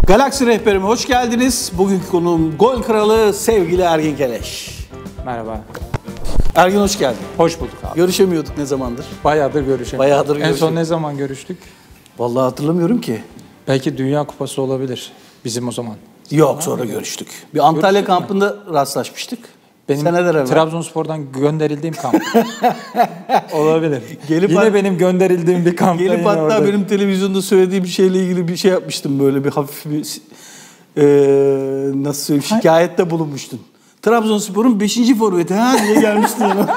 Galaksi Rehberime hoş geldiniz. Bugünkü konuğum gol kralı sevgili Ergin Keleş. Merhaba. Ergin hoş geldin. Hoş bulduk abi. Görüşemiyorduk ne zamandır? Bayağıdır görüşemiyoruz. En son ne zaman görüştük? Vallahi hatırlamıyorum ki. Belki Dünya Kupası olabilir bizim o zaman. Yok, sonra görüştük. Bir Antalya kampında rastlaşmıştık. Benim seneler evvel. Trabzonspor'dan gönderildiğim kamp. Olabilir. Yine benim gönderildiğim bir kampta. Gelip hatta orada. benim televizyonda söylediğim şeyle ilgili bir şey yapmıştım, böyle bir hafif bir nasıl söyleyeyim, şikayette bulunmuştun. Trabzonspor'un 5. forveti diye gelmiştin yana.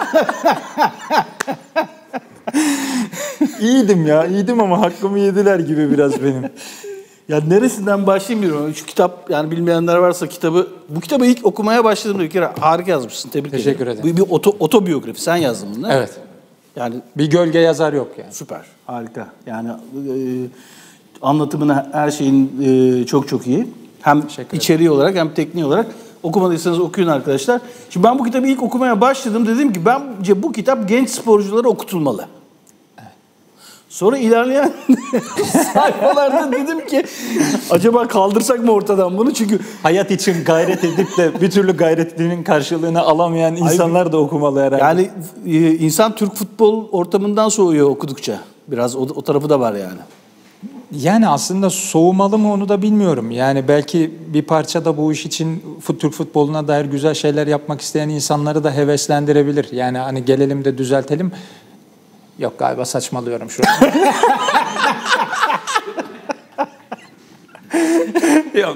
İyiydim ama hakkımı yediler gibi biraz benim. Ya neresinden başlayayım bilmiyorum. Şu kitap, yani bilmeyenler varsa bu kitabı ilk okumaya başladığımda bir kere harika yazmışsın. Tebrik ederim. Teşekkür ederim. Bir otobiyografi. Sen yazdın bunu, değil mi? Evet. Yani Bir gölge yazar yok yani. süper. Harika. Yani anlatımın, her şeyin çok çok iyi. Hem içeriği olarak hem tekniği olarak. Okumadıysanız okuyun arkadaşlar. Şimdi ben bu kitabı ilk okumaya başladım. Dedim ki bence bu kitap genç sporculara okutulmalı. Sonra ilerleyen sayfalarda dedim ki acaba kaldırsak mı ortadan bunu? Çünkü Hayat için gayret edip de bir türlü gayretinin karşılığını alamayan insanlar da okumalı herhalde. yani insan Türk futbol ortamından soğuyor okudukça. Biraz o tarafı da var yani. Yani aslında soğumalı mı onu da bilmiyorum. Yani belki bir parça da bu iş için Türk futboluna dair güzel şeyler yapmak isteyen insanları da heveslendirebilir. Yani hani gelelim de düzeltelim. Yok, galiba saçmalıyorum şu an. Yok.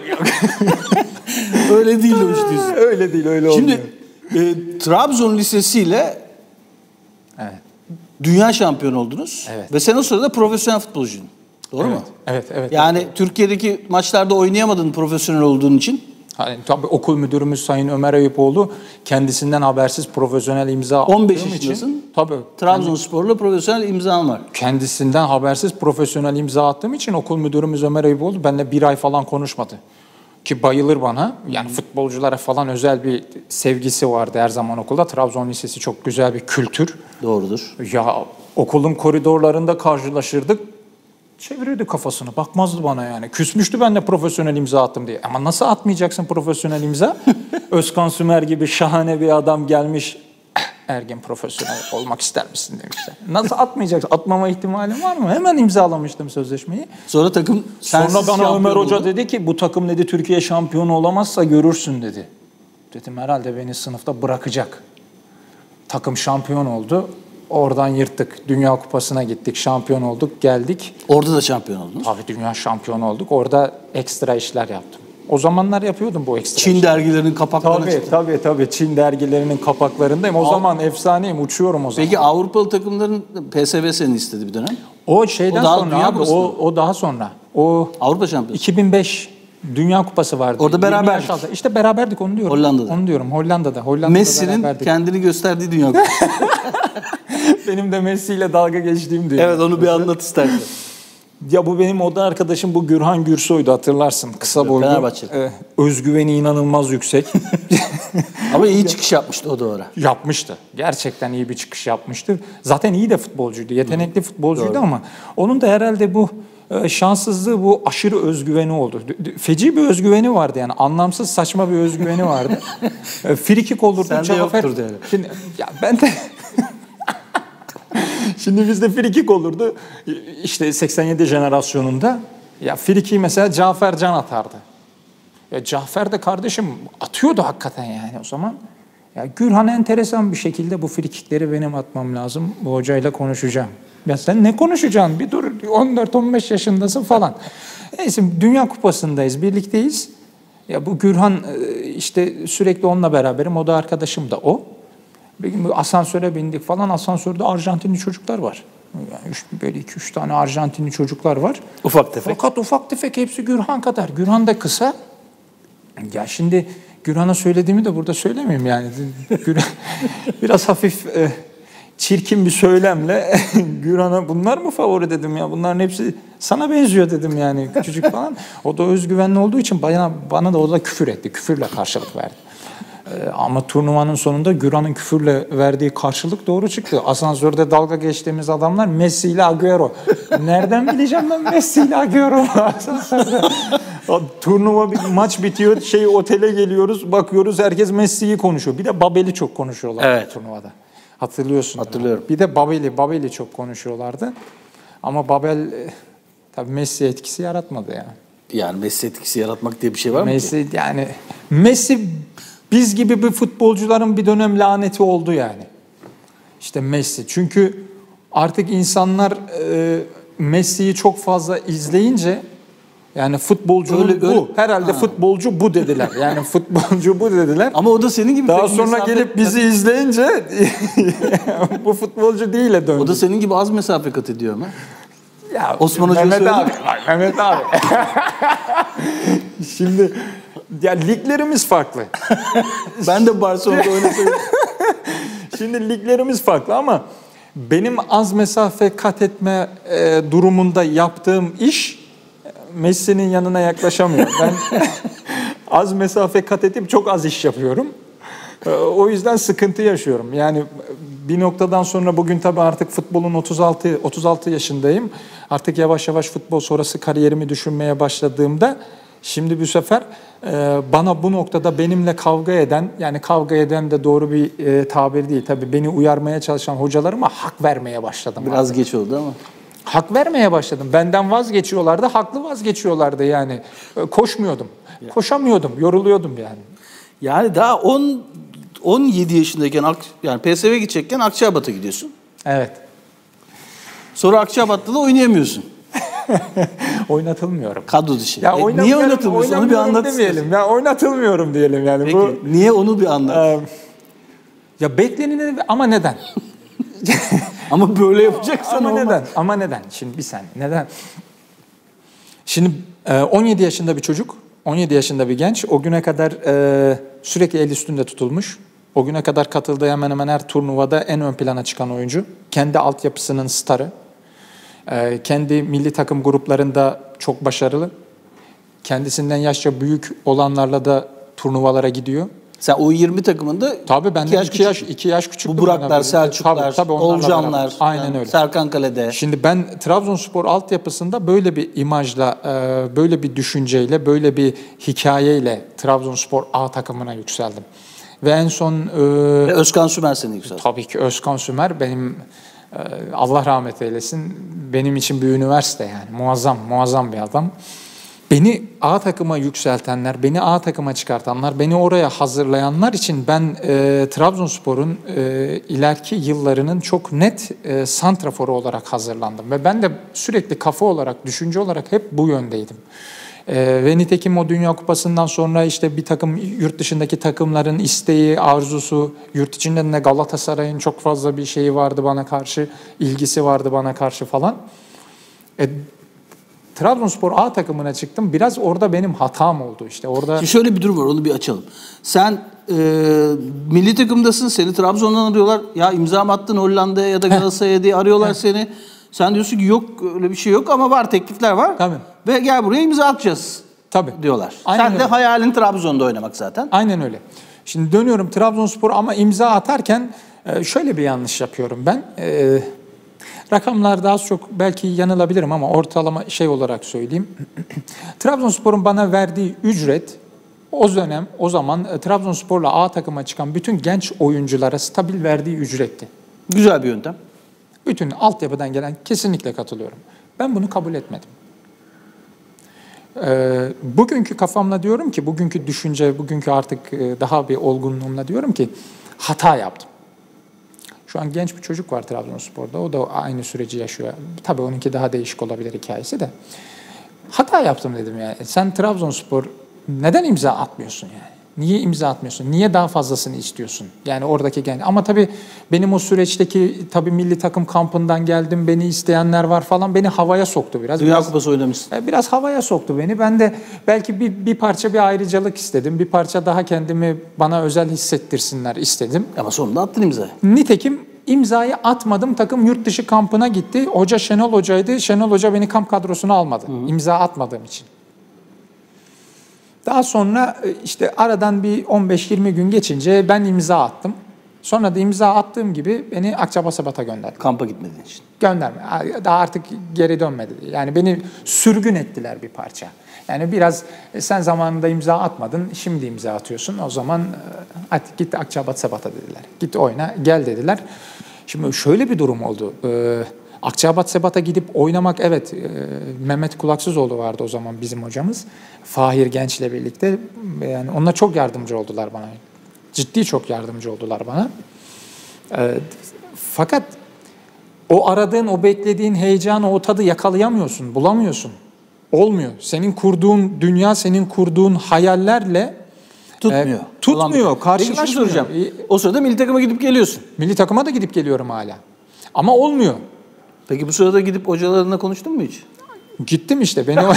Öyle değil o iş diyorsun. Öyle değil, öyle olmuyor. Şimdi Trabzon Lisesi ile Evet. dünya şampiyonu oldunuz. Evet. Ve sen o sırada profesyonel futbolcuydun. Doğru mu? Evet. Yani Türkiye'deki maçlarda oynayamadın profesyonel olduğun için. Hani, tabii okul müdürümüz Sayın Ömer Ayıpoğlu kendisinden habersiz profesyonel imza attığım 15 için. yaşındasın. Tabii. Trabzonspor'la profesyonel imzan var. Kendisinden habersiz profesyonel imza attığım için okul müdürümüz Ömer Ayıpoğlu benimle bir ay falan konuşmadı. Ki bayılır bana. Yani futbolculara falan özel bir sevgisi vardı her zaman okulda. Trabzon Lisesi çok güzel bir kültür. Doğrudur. Ya okulun koridorlarında karşılaşırdık. Çevirirdi kafasını. Bakmazdı bana yani. Küsmüştü ben de profesyonel imza attım diye. Ama nasıl atmayacaksın profesyonel imza? Özkan Sümer gibi şahane bir adam gelmiş. Ergin, profesyonel olmak ister misin demişler. Nasıl atmayacaksın? Atmama ihtimalim var mı? Hemen imzalamıştım sözleşmeyi. Sonra takım Sonra bana Ömer Hoca oldu. dedi ki bu takım dedi Türkiye şampiyonu olamazsa görürsün dedi. Dedim herhalde beni sınıfta bırakacak. Takım şampiyon oldu. Oradan yırttık. Dünya Kupası'na gittik. Şampiyon olduk. Geldik. Orada da şampiyon oldunuz. Tabii dünya şampiyonu olduk. Orada ekstra işler yaptım. O zamanlar yapıyordum bu ekstra Çin işleri. dergilerinin kapaklarına çıktı. Tabii. Çin dergilerinin kapaklarındayım. O zaman efsaneyim. Uçuyorum o zaman. Peki Avrupalı takımların PSV seni istedi bir dönem. O şeyden O daha sonra Dünya abi. Kupası mı? O daha sonra. O Avrupa şampiyonu. 2005 Dünya Kupası vardı. Orada 20 beraberdik. yaş altı. İşte beraberdik, onu diyorum. Hollanda'da. Onu diyorum. Hollanda'da Messi'nin beraberdik. kendini gösterdiği Dünya Kupası. Benim de Messi ile dalga geçtiğim diyor. Evet, onu bir anlat istersen. Ya bu benim oda arkadaşım, bu Gürhan Gürsoy'du, hatırlarsın. Kısa boylu. Fenerbahçeli. Özgüveni inanılmaz yüksek. Ama iyi çıkış yapmıştı o da ara. Yapmıştı. Gerçekten iyi bir çıkış yapmıştı. Zaten iyi de futbolcuydu. Yetenekli futbolcuydu. Doğru. Ama onun da herhalde bu şanssızlığı, bu aşırı özgüveni oldu. Feci bir özgüveni vardı yani. Anlamsız, saçma bir özgüveni vardı. Frikik olurdu. Sende yoktur yani. Şimdi, ya ben de... Şimdi bizde frikik olurdu. İşte 87 jenerasyonunda ya friki mesela Cafer Can atardı. Ya Cafer de kardeşim atıyordu hakikaten yani o zaman. Ya Gürhan enteresan bir şekilde bu frikikleri benim atmam lazım. Bu hocayla konuşacağım. Ya sen ne konuşacaksın? Bir dur, 14-15 yaşındasın falan. Neyse, Dünya Kupası'ndayız, birlikteyiz. Ya bu Gürhan işte sürekli onunla beraberim. O da arkadaşım da o. Bir gün asansöre bindik falan. Asansörde Arjantinli çocuklar var. Yani böyle 2-3 tane Arjantinli çocuklar var. Ufak tefek. Fakat ufak tefek, hepsi Gürhan kadar. Gürhan da kısa. Ya şimdi Gürhan'a söylediğimi de burada söylemeyeyim yani. Biraz hafif çirkin bir söylemle Gürhan'a bunlar mı favori dedim ya. Bunların hepsi sana benziyor dedim yani, küçücük falan. O da özgüvenli olduğu için bana da o da küfür etti. Küfürle karşılık verdi. Ama turnuvanın sonunda Güran'ın küfürle verdiği karşılık doğru çıktı. Asansörde dalga geçtiğimiz adamlar Messi ile Agüero. Nereden bileceğim ben Messi ile Agüero asansörde? Turnuva maç bitiyor, otele geliyoruz, bakıyoruz herkes Messi'yi konuşuyor. Bir de Babel'i çok konuşuyorlar turnuvada. Hatırlıyorsun. Hatırlıyorum. Bir de Babel'i çok konuşuyorlardı. Ama Babel tabii Messi etkisi yaratmadı yani. Yani Messi etkisi yaratmak diye bir şey var mı ki? Messi biz gibi bir futbolcuların bir dönem laneti oldu yani. İşte Messi. Çünkü artık insanlar Messi'yi çok fazla izleyince yani futbolcu bu. Herhalde futbolcu bu dediler. Yani futbolcu bu dediler. Ama o da senin gibi. Daha sonra gelip bizi izleyince bu futbolcu değil'e döndü. O da senin gibi az mesafe kat ediyor ama. Ya Osman Hoca Mehmet söyledi. Mehmet abi. Şimdi ya liglerimiz farklı. Ben de Barcelona'da oynasaydım. Şimdi liglerimiz farklı ama benim az mesafe kat etme durumunda yaptığım iş Messi'nin yanına yaklaşamıyor. Ben az mesafe kat edip çok az iş yapıyorum. O yüzden sıkıntı yaşıyorum. Yani bir noktadan sonra bugün tabii artık futbolun 36 yaşındayım. Artık yavaş yavaş futbol sonrası kariyerimi düşünmeye başladığımda şimdi bu sefer bana bu noktada benimle kavga eden, yani kavga eden de doğru bir tabir değil. Tabii beni uyarmaya çalışan hocalarıma hak vermeye başladım. Biraz geç oldu ama. Hak vermeye başladım. Benden vazgeçiyorlardı, haklı vazgeçiyorlardı yani. Koşmuyordum, koşamıyordum, yoruluyordum yani. Yani daha 17 yaşındayken yani PSV'ye gidecekken Akçabat'a gidiyorsun. Evet. Sonra Akçabat'ta da oynayamıyorsun. Oynatılmıyorum. Kadro dışı. Ya Niye oynatılmıyorsun? Onu bir anlat demeyelim. Ya oynatılmıyorum diyelim yani. Peki, niye onu bir anlat? Ya bekleneni ama neden? Ama böyle yapacaksan ama olmaz. neden? Ama neden? Şimdi bir saniye. Neden? Şimdi 17 yaşında bir çocuk, 17 yaşında bir genç o güne kadar sürekli el üstünde tutulmuş. O güne kadar katıldığı hemen hemen her turnuvada en ön plana çıkan oyuncu. Kendi altyapısının starı. Kendi milli takım gruplarında çok başarılı. Kendisinden yaşça büyük olanlarla da turnuvalara gidiyor. Sen U20 takımında tabii benden 2 yaş küçük. Bu Buraklar, Selçuklar, Olcanlar, aynen öyle. Serkan Kale'de. Şimdi ben Trabzonspor altyapısında böyle bir imajla, böyle bir düşünceyle, böyle bir hikayeyle Trabzonspor A takımına yükseldim. Ve en son... Ve Özkan Sümer seni yükseltti. Tabii ki Özkan Sümer benim, Allah rahmet eylesin, benim için bir üniversite yani. Muazzam bir adam. Beni A takıma yükseltenler, beni A takıma çıkartanlar, beni oraya hazırlayanlar için ben Trabzonspor'un ileriki yıllarının çok net santraforu olarak hazırlandım. Ve ben de sürekli kafa olarak, düşünce olarak hep bu yöndeydim. Ve nitekim o Dünya Kupası'ndan sonra işte bir takım yurt dışındaki takımların isteği, arzusu, yurt içinden de Galatasaray'ın çok fazla bir şeyi vardı bana karşı, ilgisi vardı bana karşı falan. Trabzonspor A takımına çıktım. Biraz orada benim hatam oldu işte. Orada. Şimdi şöyle bir durum var, onu bir açalım. Sen milli takımdasın, seni Trabzon'dan arıyorlar. Ya imza mı attın Hollanda'ya ya da Galatasaray'a diye arıyorlar seni. Sen diyorsun ki yok öyle bir şey yok ama var, teklifler var. Tabii. Ve gel buraya imza atacağız. Tabii. Diyorlar. Aynen Sen de öyle. hayalin Trabzon'da oynamak zaten. Aynen öyle. Şimdi dönüyorum Trabzonspor ama imza atarken şöyle bir yanlış yapıyorum ben. Rakamlarda az çok belki yanılabilirim ama ortalama olarak söyleyeyim. Trabzonspor'un bana verdiği ücret o zaman Trabzonspor'la A takıma çıkan bütün genç oyunculara stabil verdiği ücretti. Güzel bir yöntem. Bütün altyapıdan gelen, kesinlikle katılıyorum. Ben bunu kabul etmedim. Bugünkü kafamla diyorum ki, bugünkü düşünce, bugünkü artık daha bir olgunluğumla diyorum ki hata yaptım. Şu an genç bir çocuk var Trabzonspor'da. O da aynı süreci yaşıyor. Tabii onunki daha değişik olabilir hikayesi de. Hata yaptım dedim yani. Sen Trabzonspor neden imza atmıyorsun yani? Niye imza atmıyorsun? Niye daha fazlasını istiyorsun? Yani oradaki genç. Ama tabii benim o süreçteki tabii milli takım kampından geldim. Beni isteyenler var falan. Beni havaya soktu biraz. Dünya Kupası oynamışsın. Biraz havaya soktu beni. Ben de belki bir parça bir ayrıcalık istedim. Bir parça daha kendimi bana özel hissettirsinler istedim. Ama sonunda attın imzayı. Nitekim imzayı atmadım. Takım yurt dışı kampına gitti. Hoca Şenol Hoca'ydı. Şenol Hoca beni kamp kadrosuna almadı. İmza atmadığım için. Daha sonra işte aradan bir 15-20 gün geçince ben imza attım. Sonra da imza attığım gibi beni Akçabat'a gönderdi. Kampa gitmediğin için. Gönderme. Daha artık geri dönmedi. Yani beni sürgün ettiler bir parça. Yani biraz sen zamanında imza atmadın, şimdi imza atıyorsun. O zaman hadi git Akçabat'a dediler. Git oyna, gel dediler. Şimdi şöyle bir durum oldu. Akçabat'a gidip oynamak, evet, Mehmet Kulaksızoğlu vardı o zaman bizim hocamız. Fahir Genç'le birlikte. Yani onlar çok yardımcı oldular bana. Ciddi çok yardımcı oldular bana. Fakat o aradığın, o beklediğin heyecanı, o tadı yakalayamıyorsun, bulamıyorsun. Olmuyor. Senin kurduğun dünya, senin kurduğun hayallerle Tutmuyor. Tutmuyor. Karşılaşmıyor. Soracağım. O sırada milli takıma gidip geliyorsun. Milli takıma da gidip geliyorum hala. Ama olmuyor. Peki bu sırada gidip hocalarına konuştun mu hiç? Gittim işte. Beni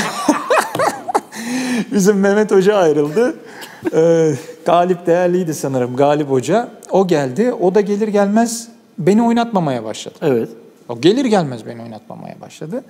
bizim Mehmet Hoca ayrıldı. Galip değerliydi sanırım. Galip Hoca. O geldi. O da gelir gelmez beni oynatmamaya başladı. Evet. O gelir gelmez beni oynatmamaya başladı.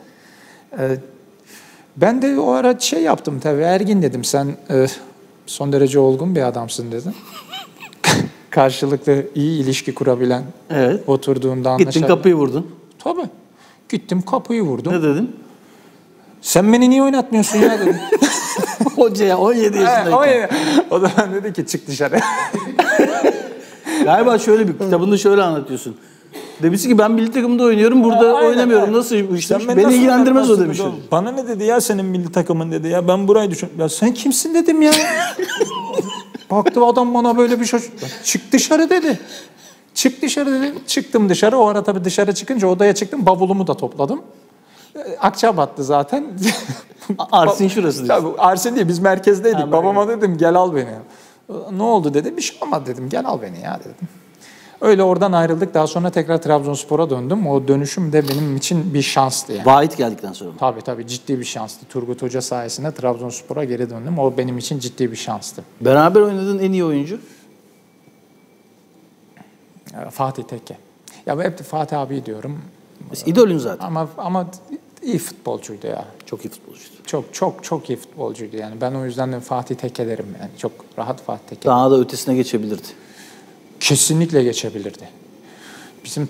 Ben de o ara şey yaptım tabii. Ergin dedim, sen son derece olgun bir adamsın dedim. Karşılıklı iyi ilişki kurabilen, Evet. oturduğunda anlaşabilen. Gittin kapıyı vurdun. Tabii. Gittim kapıyı vurdum. Ne dedin? Sen beni niye oynatmıyorsun ya dedim. Hocaya 17 yaşındayken. O da dedi ki çık dışarı. Galiba şöyle bir kitabında şöyle anlatıyorsun. Demişsin ki ben milli takımda oynuyorum, burada oynamıyorum. Nasıl bu işler? Beni ilgilendirmez o demiş. Bana ne dedi ya senin milli takımın dedi ya. Ben burayı düşün. Ya sen kimsin dedim ya. Baktı adam bana böyle bir şey. Çık dışarı dedi. Çık dışarı dedi. Çıktım dışarı. O ara tabii dışarı çıkınca odaya çıktım. Bavulumu da topladım. Akçabat'tı zaten. Arsin şurası diyorsun. Tabii Arsin değil, biz merkezdeydik. Babama dedim gel al beni. Ne oldu dedi. Bir şey olmadı dedim. Gel al beni ya dedim. Öyle oradan ayrıldık. Daha sonra tekrar Trabzonspor'a döndüm. O dönüşüm de benim için bir şanstı yani. Vahit geldikten sonra mı? Tabii ciddi bir şanstı. Turgut Hoca sayesinde Trabzonspor'a geri döndüm. O benim için ciddi bir şanstı. Beraber oynadığın en iyi oyuncu? Fatih Tekke. Ya hep de Fatih abi diyorum. İdolün zaten. Ama iyi futbolcuydu ya. Çok iyi futbolcuydu. Çok iyi futbolcuydu yani. Ben o yüzden de Fatih Tekke derim yani. Çok rahat Fatih Tekke. Daha da ötesine geçebilirdi. Kesinlikle geçebilirdi. Bizim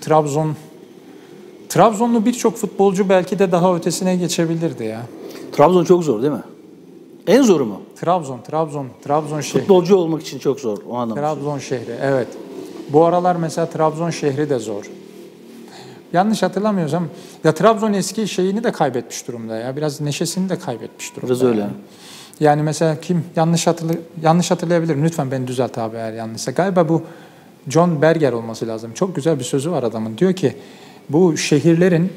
Trabzonlu birçok futbolcu belki de daha ötesine geçebilirdi ya. Trabzon çok zor değil mi? En zoru mu? Trabzon şehri. Futbolcu olmak için çok zor o anlamda. Trabzon şehri, evet. Bu aralar mesela Trabzon şehri de zor. Yanlış hatırlamıyorsam ya Trabzon eski şeyini de kaybetmiş durumda ya. Biraz neşesini de kaybetmiş durumda. Biraz öyle. Yani mesela kim yanlış hatırlayabilir. Lütfen beni düzelt abi eğer yanlışsa. Galiba bu John Berger olması lazım. Çok güzel bir sözü var adamın. Diyor ki bu şehirlerin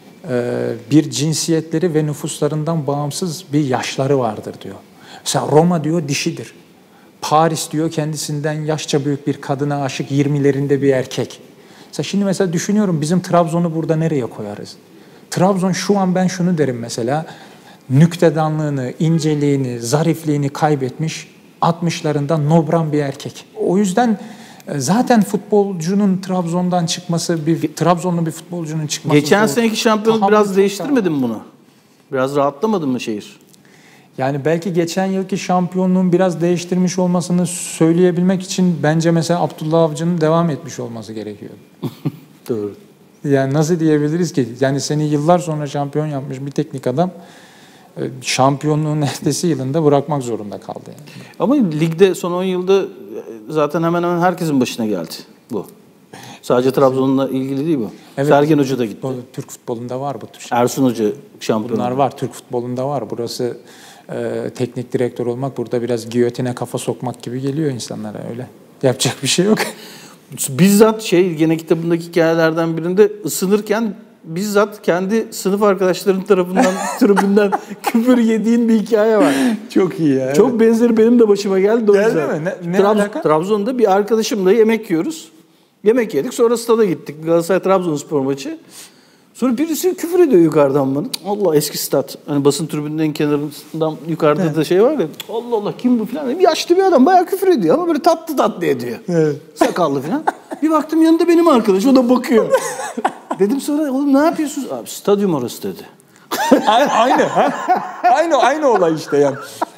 bir cinsiyetleri ve nüfuslarından bağımsız bir yaşları vardır diyor. Mesela Roma diyor dişidir. Paris diyor kendisinden yaşça büyük bir kadına aşık 20'lerinde bir erkek. Mesela düşünüyorum bizim Trabzon'u burada nereye koyarız? Trabzon şu an ben şunu derim mesela. Nüktedanlığını, inceliğini, zarifliğini kaybetmiş 60'larında nobran bir erkek. O yüzden zaten futbolcunun Trabzon'dan çıkması, Trabzonlu bir futbolcunun çıkması... Geçen seneki şampiyonluk biraz değiştirmedin mi bunu? Biraz rahatlamadın mı şehir? Yani belki geçen yılki şampiyonluğun biraz değiştirmiş olmasını söyleyebilmek için bence mesela Abdullah Avcı'nın devam etmiş olması gerekiyor. Doğru. Yani nasıl diyebiliriz ki? Yani seni yıllar sonra şampiyon yapmış bir teknik adam şampiyonluğun ertesi yılında bırakmak zorunda kaldı. Yani. Ama ligde son 10 yılda zaten hemen hemen herkesin başına geldi bu. Sadece Trabzon'la ilgili değil bu. Evet, Sergen Hoca da gitti. Türk futbolunda var bu tür şey. Ersun Hoca şampiyon. Bunlar var. Türk futbolunda var. Burası teknik direktör olmak burada biraz giyotine kafa sokmak gibi geliyor insanlara öyle. Yapacak bir şey yok. Bizzat gene kitabındaki hikayelerden birinde ısınırken bizzat kendi sınıf arkadaşların tarafından tribünden küfür yediğin bir hikaye var. Çok iyi ya. Çok benzeri benim de başıma geldi. Geldi mi? Ne alaka? Trabzon'da bir arkadaşımla yemek yiyoruz. Yemek yedik sonra stada gittik. Galatasaray-Trabzonspor maçı. Sonra birisi küfür ediyor yukarıdan bana. Allah eski stat. Hani basın tribününün kenarından yukarıda da şey var ya. Allah Allah kim bu falan. Yaşlı bir adam bayağı küfür ediyor ama böyle tatlı ediyor. Evet. Sakallı falan. Bir baktım yanında benim arkadaş o da bakıyor. Dedim sonra oğlum ne yapıyorsunuz? Abi stadyum orası dedi. Aynı olay işte yani.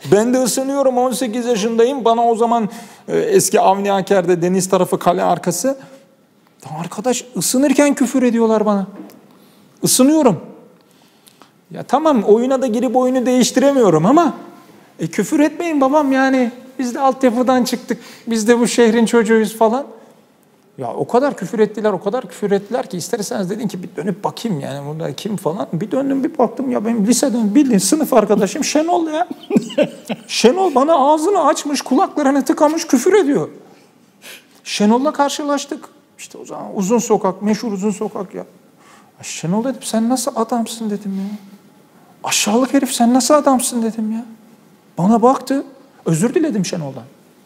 Ben de ısınıyorum, 18 yaşındayım. Bana o zaman eski Avni Aker'de deniz tarafı kale arkası. Arkadaş ısınırken küfür ediyorlar bana. Isınıyorum. Ya tamam, oyuna da girip oyunu değiştiremiyorum ama küfür etmeyin babam yani. Biz de altyapıdan çıktık. Biz de bu şehrin çocuğuyuz falan. Ya o kadar küfür ettiler, o kadar küfür ettiler ki isterseniz dedin ki bir dönüp bakayım yani burada kim falan. Bir döndüm bir baktım ya benim liseden bildiğin sınıf arkadaşım Şenol ya. Şenol bana ağzını açmış, kulaklarını tıkamış küfür ediyor. Şenol'la karşılaştık. İşte o zaman uzun sokak, meşhur uzun sokak ya. Şenol dedim sen nasıl adamsın dedim ya. Aşağılık herif sen nasıl adamsın dedim ya. Bana baktı. Özür diledim Şenol'dan.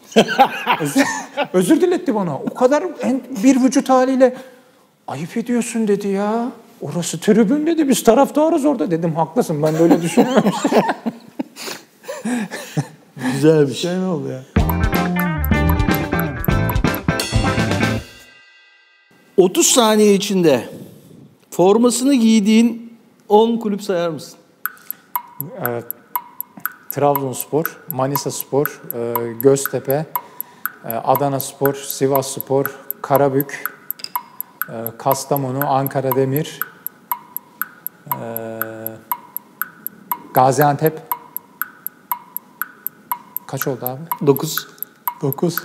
Özür diletti bana. O kadar bir vücut haliyle ayıp ediyorsun dedi ya. Orası tribün dedi. Biz taraftarız orada dedim. Haklısın ben böyle düşünüyorum. Güzel bir şey. Şenol ya. 30 saniye içinde formasını giydiğin 10 kulüp sayar mısın? Evet. Trabzonspor, Manisaspor, Göztepe, Adanaspor, Sivasspor, Karabük, Kastamonu, Ankara Demir, Gaziantep. Kaç oldu abi? 9. 9.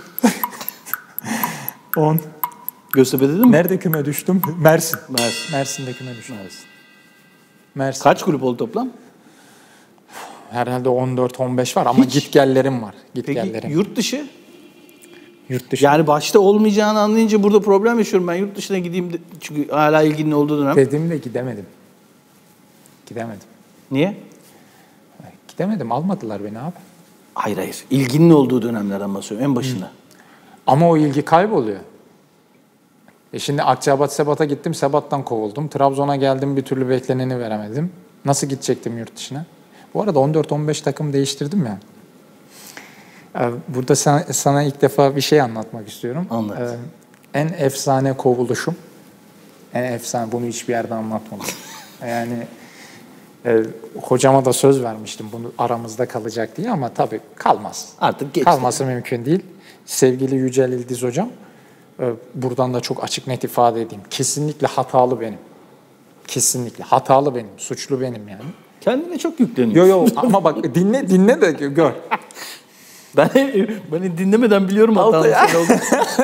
10. Göztepe dedin mi? Nerede küme düştüm? Mersin. Mersin. Mersin'de küme düştüm. Mersin. Kaç kulüp oldu toplam? Herhalde 14-15 var ama gitgellerim var. Gitgellerim. Peki yurt dışı? Yurt dışı. Yani başta olmayacağını anlayınca burada problem yaşıyorum. Ben yurt dışına gideyim çünkü hala ilginin olduğu dönem. Dedim de gidemedim. Gidemedim. Niye? Gidemedim. Almadılar beni abi. Hayır. İlginin olduğu dönemlerden bahsediyorum en başında. Ama o ilgi kayboluyor. Şimdi Akçabat Sebat'a gittim. Sebat'tan kovuldum. Trabzon'a geldim. Bir türlü bekleneni veremedim. Nasıl gidecektim yurt dışına? Bu arada 14-15 takım değiştirdim ya. Burada sana ilk defa bir şey anlatmak istiyorum. Anlat. En efsane kovuluşum. En efsane. Bunu hiçbir yerde anlatmadım. Yani hocama da söz vermiştim bunu aramızda kalacak diye ama tabii kalmaz. Artık geçti. Kalması mümkün değil. Sevgili Yücel İldiz hocam, buradan da çok açık net ifade edeyim. Kesinlikle hatalı benim. Kesinlikle hatalı benim. Suçlu benim yani. Kendine çok yükleniyorsun. Yo ama bak dinle de gör. Ben dinlemeden biliyorum hatanın senin olduğunu.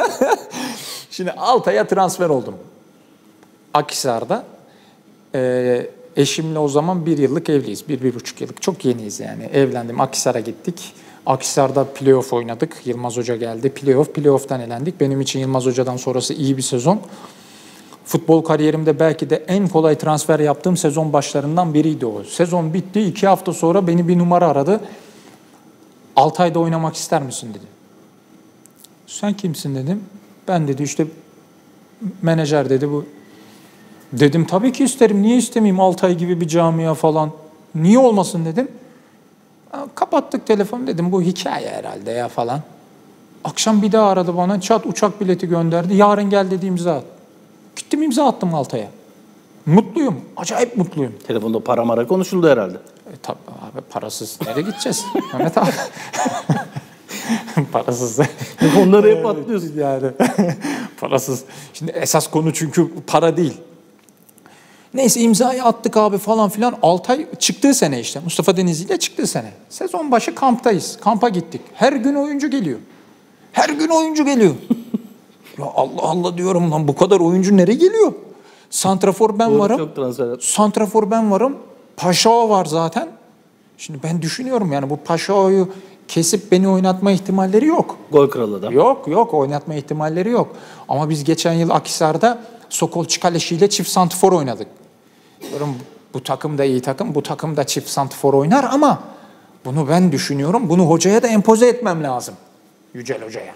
Şimdi Altay'a transfer oldum. Akhisar'da. Eşimle o zaman 1 yıllık evliyiz. 1,5 yıllık. Çok yeniyiz yani. Evlendim. Akhisar'a gittik. Akhisar'da playoff oynadık. Yılmaz Hoca geldi. Playoff'tan elendik. Benim için Yılmaz Hoca'dan sonrası iyi bir sezon. Futbol kariyerimde belki de en kolay transfer yaptığım sezon başlarından biriydi o. Sezon bitti. 2 hafta sonra beni bir numara aradı. Altay'da oynamak ister misin dedi. Sen kimsin dedim. Ben dedi işte menajer dedi bu. Dedim tabii ki isterim. Niye istemeyeyim Altay gibi bir camia falan. Niye olmasın dedim. Kapattık telefonu dedim bu hikaye herhalde ya falan. Akşam bir daha aradı bana. Çat uçak bileti gönderdi. Yarın gel dedi imza at. Gittim imza attım Altay'a. Mutluyum. Acayip mutluyum. Telefonda para mara konuşuldu herhalde. Tabii abi parasız nereye gideceğiz? Mehmet abi. Parasız. Onları hep atlıyorsun. Yani parasız. Şimdi esas konu çünkü para değil. Neyse imzayı attık abi falan filan. Altay çıktığı sene işte. Mustafa Denizli ile çıktığı sene. Sezon başı kamptayız. Kampa gittik. Her gün oyuncu geliyor. Her gün oyuncu geliyor. Ya Allah Allah diyorum lan bu kadar oyuncu nereye geliyor? Santrafor ben varım. Çok transfer. Santrafor ben varım. Paşao var zaten. Şimdi ben düşünüyorum yani bu Paşao'yu kesip beni oynatma ihtimalleri yok. Gol kralı adam. Yok oynatma ihtimalleri yok. Ama biz geçen yıl Akhisar'da Sokol Çikaleşi ile çift santrfor oynadık. Diyorum bu takım da iyi takım, bu takım da çift santrfor oynar ama bunu ben düşünüyorum. Bunu hocaya da empoze etmem lazım. Yücel Hoca'ya.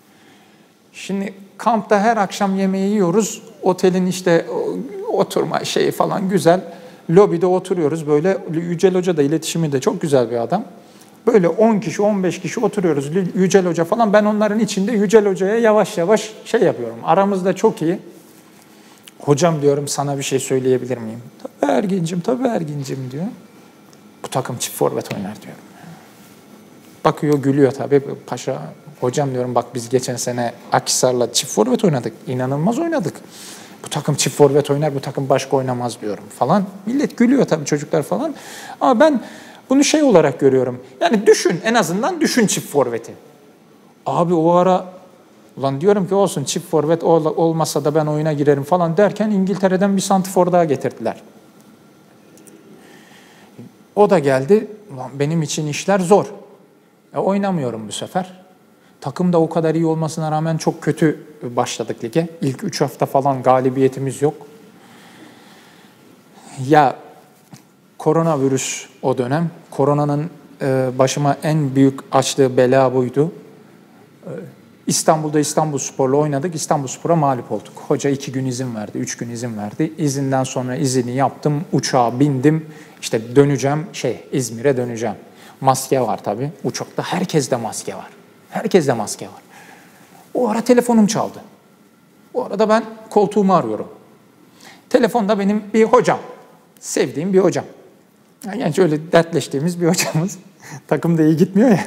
Şimdi kampta her akşam yemeği yiyoruz. Otelin işte oturma şeyi falan güzel. Lobide oturuyoruz böyle. Yücel Hoca da iletişimi de çok güzel bir adam. Böyle 10 kişi, 15 kişi oturuyoruz. Yücel Hoca falan. Ben onların içinde Yücel Hoca'ya yavaş yavaş şey yapıyorum. Aramızda çok iyi. Hocam diyorum sana bir şey söyleyebilir miyim? Tabii Ergin'cim diyor. Bu takım çift forvet oynar diyorum. Bakıyor, gülüyor tabii. Paşa, hocam diyorum bak biz geçen sene Akhisar'la çift forvet oynadık. İnanılmaz oynadık. Bu takım çift forvet oynar, bu takım başka oynamaz diyorum falan. Millet gülüyor tabii, çocuklar falan. Ama ben bunu şey olarak görüyorum. Yani düşün, en azından düşün çift forveti. Abi o ara ulan diyorum ki olsun çift forvet olmasa da ben oyuna girerim falan derken İngiltere'den bir santifor daha getirdiler. O da geldi. Ulan benim için işler zor. Oynamıyorum bu sefer. Takım da o kadar iyi olmasına rağmen çok kötü başladık lige. İlk 3 hafta falan galibiyetimiz yok. Ya koronavirüs o dönem. Koronanın başıma en büyük açtığı bela buydu. İstanbul'da İstanbulspor'la oynadık. İstanbulspor'a mağlup olduk. Hoca 2 gün izin verdi, 3 gün izin verdi. İzinden sonra izini yaptım. Uçağa bindim. İşte döneceğim, İzmir'e döneceğim. Maske var tabii. Uçakta herkeste maske var. Herkeste maske var. O ara telefonum çaldı. O arada ben koltuğumu arıyorum. Telefonda benim bir hocam. Sevdiğim bir hocam. Yani öyle dertleştiğimiz bir hocamız. Takım da iyi gitmiyor ya.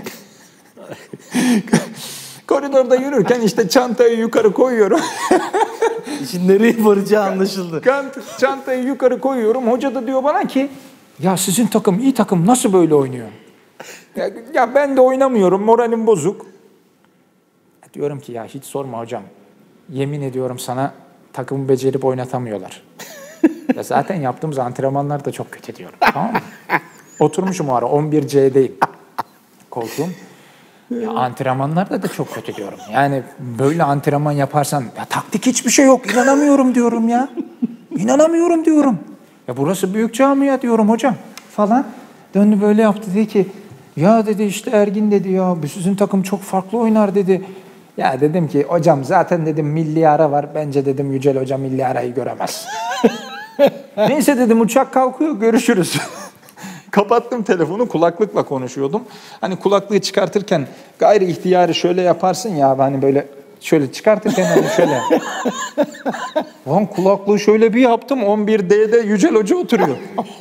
Koridorda yürürken işte çantayı yukarı koyuyorum. İşin nereye varacağı anlaşıldı. Çantayı yukarı koyuyorum. Hoca da diyor bana ki ya sizin takım iyi takım nasıl böyle oynuyor? Ya ben de oynamıyorum, moralim bozuk. Diyorum ki ya hiç sorma hocam. Yemin ediyorum sana takımı becerip oynatamıyorlar. Ya zaten yaptığımız antrenmanlar da çok kötü diyorum. Tamam mı? Oturmuşum o ara 11C'deyim koltuğum. Ya antrenmanlarda da çok kötü diyorum. Yani böyle antrenman yaparsan ya taktik hiçbir şey yok. İnanamıyorum diyorum ya. İnanamıyorum diyorum. Ya burası büyük camia diyorum hocam falan. Döndü böyle yaptı dedi ki ya dedi işte Ergin dedi ya sizin takım çok farklı oynar dedi. Ya dedim ki hocam zaten dedim milli ara var. Bence dedim Yücel Hoca milli arayı göremez. Neyse dedim uçak kalkıyor görüşürüz. Kapattım telefonu, kulaklıkla konuşuyordum. Hani kulaklığı çıkartırken gayri ihtiyari şöyle yaparsın ya hani böyle şöyle çıkartırken hani şöyle. Lan kulaklığı şöyle bir yaptım 11D'de Yücel Hoca oturuyor.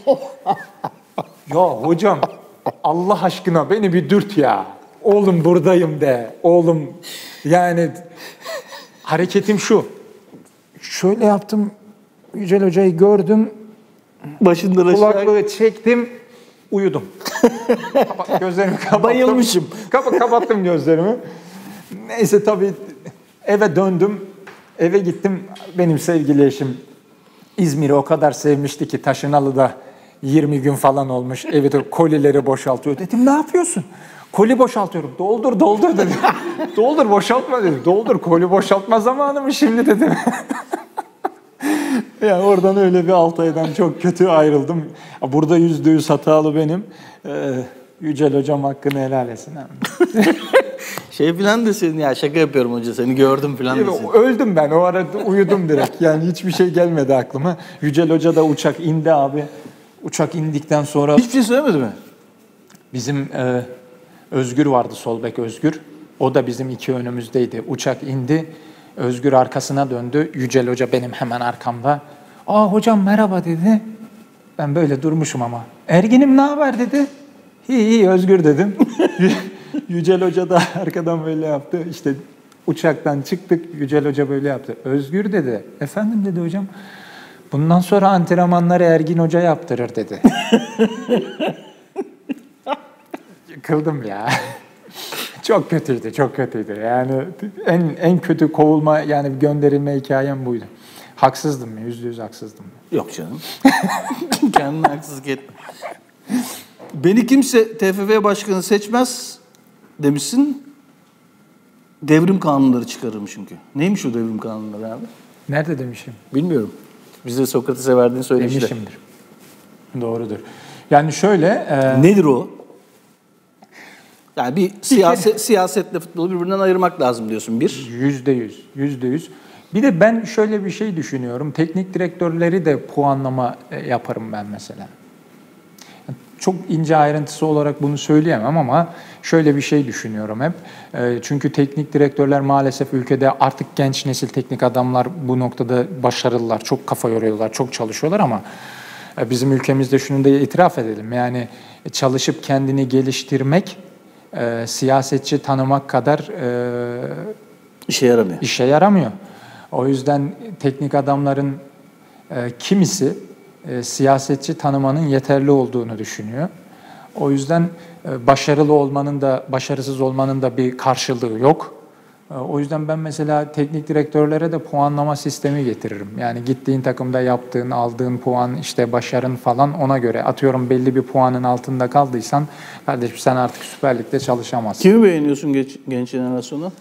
Ya hocam Allah aşkına beni bir dürt ya. Oğlum buradayım de. Oğlum yani hareketim şu. Şöyle yaptım. Yücel Hoca'yı gördüm. Başından aşağı. Kulaklığı çektim. Uyudum. Gözlerimi kapattım. Bayılmışım. Kapattım gözlerimi. Neyse tabii eve döndüm. Eve gittim. Benim sevgili eşim İzmir'i o kadar sevmişti ki taşınalı da 20 gün falan olmuş. Evi de kolileri boşaltıyor. Dedim ne yapıyorsun? Koli boşaltıyorum. Doldur dedi. Doldur boşaltma dedi. Doldur koli boşaltma zamanı mı şimdi dedim. Yani oradan öyle bir 6 aydan çok kötü ayrıldım. Burada %100 hatalı benim. Yücel Hocam hakkını helal etsin. Falan desin ya şaka yapıyorum hoca seni gördüm falan desin. Öldüm ben o arada uyudum direkt. Yani hiçbir şey gelmedi aklıma. Yücel Hoca da uçak indi abi. Uçak indikten sonra... Hiçbir şey söylemedi mi? Bizim Özgür vardı, sol bek Özgür. O da bizim 2 önümüzdeydi. Uçak indi. Özgür arkasına döndü. Yücel Hoca benim hemen arkamda. Aa hocam merhaba dedi. Ben böyle durmuşum ama. Ergin'im ne haber dedi. İyi Özgür dedim. Yücel Hoca da arkadan böyle yaptı. İşte uçaktan çıktık. Yücel Hoca böyle yaptı. Özgür dedi. Efendim dedi hocam. Bundan sonra antrenmanları Ergin Hoca yaptırır dedi. Yıkıldım ya. Çok kötüydü. Yani en kötü kovulma yani gönderilme hikayem buydu. Haksızdım mı? %100 haksızdım. Yok canım. Kendine haksızlık etme. Beni kimse TFF başkanı seçmez demişsin. Devrim kanunları çıkarırım çünkü. Neymiş o devrim kanunları abi? Nerede demişim? Bilmiyorum. Bize Sokrates'e verdiğini söylemişler. Demişimdir. Doğrudur. Yani şöyle... Nedir o? Yani bir siyasetle futbolu birbirinden ayırmak lazım diyorsun bir. %100. Bir de ben şöyle bir şey düşünüyorum. Teknik direktörleri de puanlama yaparım ben mesela. Çok ince ayrıntısı olarak bunu söyleyemem ama şöyle bir şey düşünüyorum hep. Çünkü teknik direktörler maalesef ülkede artık genç nesil teknik adamlar bu noktada başarılılar. Çok kafa yoruyorlar, çok çalışıyorlar ama bizim ülkemizde şunu da itiraf edelim. Yani çalışıp kendini geliştirmek siyasetçi tanımak kadar İşe yaramıyor. işe yaramıyor. O yüzden teknik adamların kimisi siyasetçi tanımanın yeterli olduğunu düşünüyor. O yüzden başarılı olmanın da başarısız olmanın da bir karşılığı yok. O yüzden ben mesela teknik direktörlere de puanlama sistemi getiririm. Yani gittiğin takımda yaptığın, aldığın puan, işte başarın falan ona göre. Atıyorum belli bir puanın altında kaldıysan kardeşim sen artık Süper Lig'de çalışamazsın. Kimi beğeniyorsun genç jenerasyonu?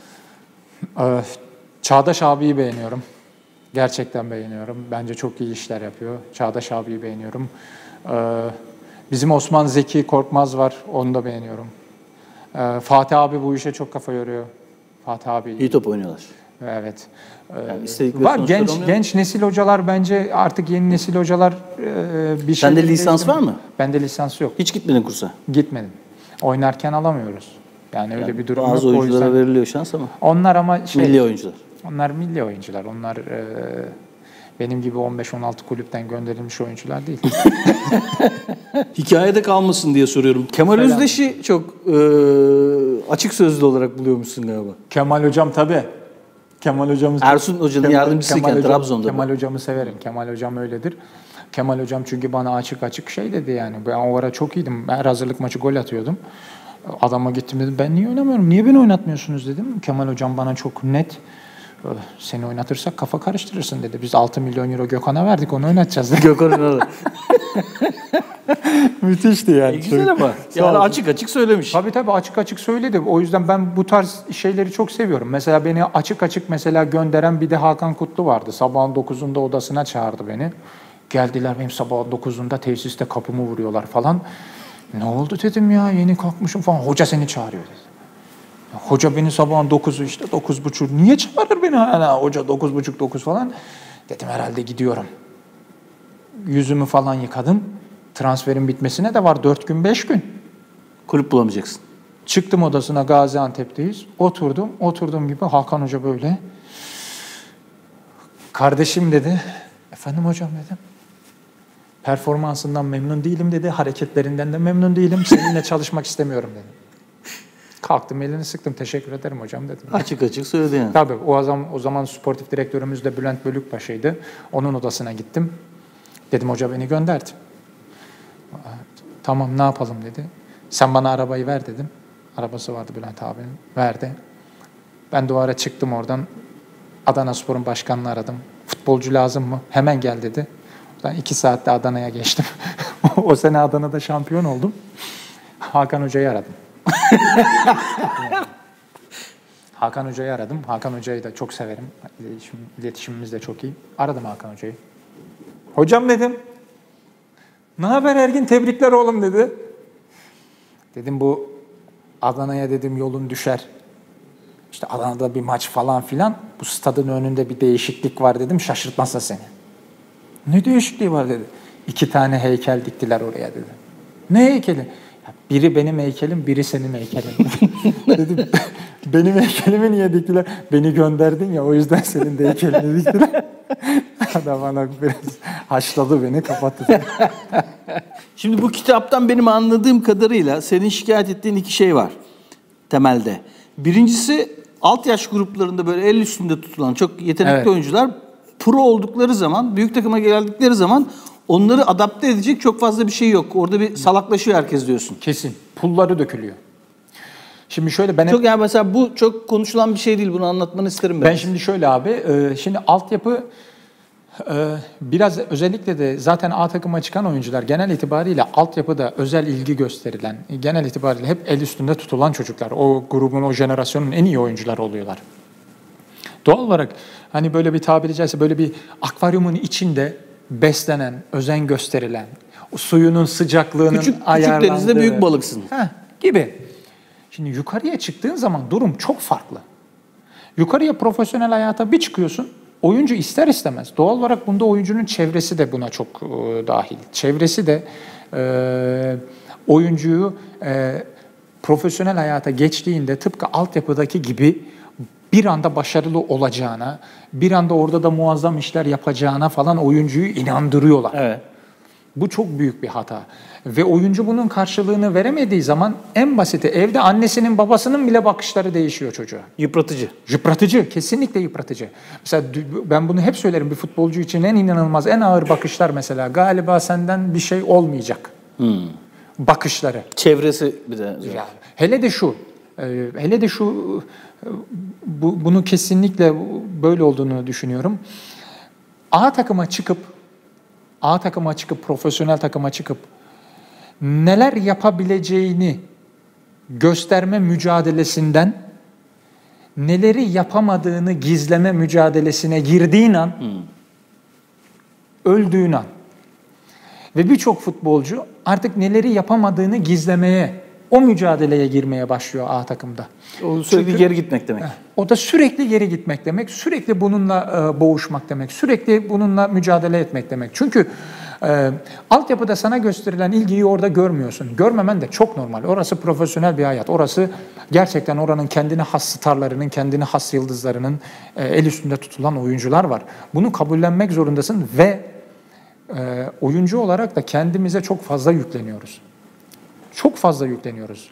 Çağdaş abiyi beğeniyorum. Gerçekten beğeniyorum. Bence çok iyi işler yapıyor. Çağdaş abiyi beğeniyorum. Bizim Osman Zeki Korkmaz var. Onu da beğeniyorum. Fatih abi bu işe çok kafa yoruyor. Fatih abi. İyi top oynuyorlar. Evet. Yani istedikleri Var sonuçlar olmuyor. genç nesil hocalar bence artık yeni nesil hocalar bir şey. Sende lisans var mı? Bende lisans yok. Hiç gitmedin kursa. Gitmedim. Oynarken alamıyoruz. Yani öyle bir durum Bazı yok. O oyunculara yüzden veriliyor şans ama. onlar ama Milli oyuncular. onlar milli oyuncular. Onlar benim gibi 15-16 kulüpten gönderilmiş oyuncular değil. Hikayede kalmasın diye soruyorum. Kemal Özdeş'i çok açık sözlü olarak buluyormuşsun galiba. Kemal hocam tabii. Kemal hocamız Ersun Hoca'nın yardımcısıyken Trabzon'da. Kemal hocamı severim. Kemal hocam öyledir. Kemal hocam çünkü bana açık açık şey dedi yani. Ben o ara çok iyiydim. Her hazırlık maçı gol atıyordum. Adama gittim dedim ben niye oynamıyorum? Niye beni oynatmıyorsunuz dedim. Kemal hocam bana çok net seni oynatırsak kafa karıştırırsın dedi. Biz 6 milyon euro Gökhan'a verdik onu oynatacağız dedi. Gökhan'ın Müthişti yani. Güzel ama. Yani açık açık söylemiş. Tabii açık açık söyledi. O yüzden ben bu tarz şeyleri çok seviyorum. Mesela beni açık açık mesela gönderen bir de Hakan Kutlu vardı. Sabahın 9'unda odasına çağırdı beni. Geldiler benim sabahın 9'unda tesiste kapımı vuruyorlar falan. Ne oldu dedim ya yeni kalkmışım falan. Hoca seni çağırıyor dedi. Ya, hoca beni sabahın 9'u işte 9.30 niye çağırır beni hala hoca 9.30 9 falan. Dedim herhalde gidiyorum. Yüzümü falan yıkadım. Transferin bitmesine de var 4 gün 5 gün. Kulüp bulamayacaksın. Çıktım odasına Gaziantep'teyiz. Oturdum. Oturduğum gibi Hakan Hoca böyle. Kardeşim dedi. Efendim hocam dedim. Performansından memnun değilim dedi. Hareketlerinden de memnun değilim. Seninle çalışmak istemiyorum dedim. Kalktım elini sıktım. Teşekkür ederim hocam dedim. Açık açık söyledi yani. Tabii o zaman sportif direktörümüz de Bülent Bölükbaşı'ydı. Onun odasına gittim. Dedim hoca beni gönderdi. Tamam ne yapalım dedi. Sen bana arabayı ver dedim. Arabası vardı Bülent abinin. Verdi. Ben de o ara çıktım oradan. Adanaspor'un başkanını aradım. Futbolcu lazım mı? Hemen gel dedi. Oradan 2 saatte Adana'ya geçtim. O sene Adana'da şampiyon oldum. Hakan Hoca'yı aradım. Hakan Hoca'yı aradım. Hakan Hoca'yı da çok severim. İletişimimiz de çok iyi. Aradım Hakan Hoca'yı. Hocam dedim. Ne haber Ergin? Tebrikler oğlum dedi. Dedim bu Adana'ya dedim yolun düşer. İşte Adana'da bir maç falan filan. Bu stadın önünde bir değişiklik var dedim. Şaşırtmazsa seni. Ne değişikliği var dedi. 2 tane heykel diktiler oraya dedi. Ne heykeli? Ya biri benim heykelim, biri senin heykelin. Dedim benim heykelimi niye diktiler? Beni gönderdin ya o yüzden senin de heykelini diktiler. Adam bana biraz haşladı beni kapattı. Şimdi bu kitaptan benim anladığım kadarıyla senin şikayet ettiğin 2 şey var temelde. Birincisi alt yaş gruplarında böyle el üstünde tutulan çok yetenekli oyuncular pro oldukları zaman, büyük takıma geldikleri zaman onları adapte edecek çok fazla bir şey yok. Orada bir salaklaşıyor herkes diyorsun. Kesin. Pulları dökülüyor. Şimdi şöyle ben çok yani mesela bu çok konuşulan bir şey değil. Bunu anlatmanı isterim ben. Ben şimdi şöyle abi, şimdi altyapı biraz özellikle de zaten A takıma çıkan oyuncular genel itibariyle altyapıda özel ilgi gösterilen, genel itibariyle hep el üstünde tutulan çocuklar. O grubun, o jenerasyonun en iyi oyuncuları oluyorlar. Doğal olarak hani böyle bir tabiri caizse böyle bir akvaryumun içinde beslenen, özen gösterilen, suyunun sıcaklığının ayarlandığı. Küçük denizde büyük balıksın. Gibi. Şimdi yukarıya çıktığın zaman durum çok farklı. Yukarıya profesyonel hayata bir çıkıyorsun, oyuncu ister istemez. Doğal olarak bunda oyuncunun çevresi de buna çok dahil. Çevresi de oyuncuyu profesyonel hayata geçtiğinde tıpkı altyapıdaki gibi bir anda başarılı olacağına, bir anda orada da muazzam işler yapacağına falan oyuncuyu inandırıyorlar. Evet. Bu çok büyük bir hata. Ve oyuncu bunun karşılığını veremediği zaman en basiti evde annesinin babasının bile bakışları değişiyor çocuğa. Yıpratıcı. Yıpratıcı, kesinlikle yıpratıcı. Mesela ben bunu hep söylerim, bir futbolcu için en inanılmaz, en ağır bakışlar mesela. Galiba senden bir şey olmayacak. Bakışları. Çevresi bir de. Yani, hele de şu, bunu kesinlikle böyle olduğunu düşünüyorum. A takıma çıkıp, profesyonel takıma çıkıp neler yapabileceğini gösterme mücadelesinden neleri yapamadığını gizleme mücadelesine girdiğin an, öldüğün an. Ve birçok futbolcu artık neleri yapamadığını gizlemeye, o mücadeleye girmeye başlıyor A takımda. O sürekli geri gitmek demek. O da sürekli geri gitmek demek, sürekli bununla boğuşmak demek, sürekli bununla mücadele etmek demek. Çünkü altyapıda sana gösterilen ilgiyi orada görmüyorsun. Görmemen de çok normal. Orası profesyonel bir hayat. Orası gerçekten oranın kendine has starlarının, kendine has yıldızlarının el üstünde tutulan oyuncular var. Bunu kabullenmek zorundasın ve oyuncu olarak da kendimize çok fazla yükleniyoruz. Çok fazla yükleniyoruz.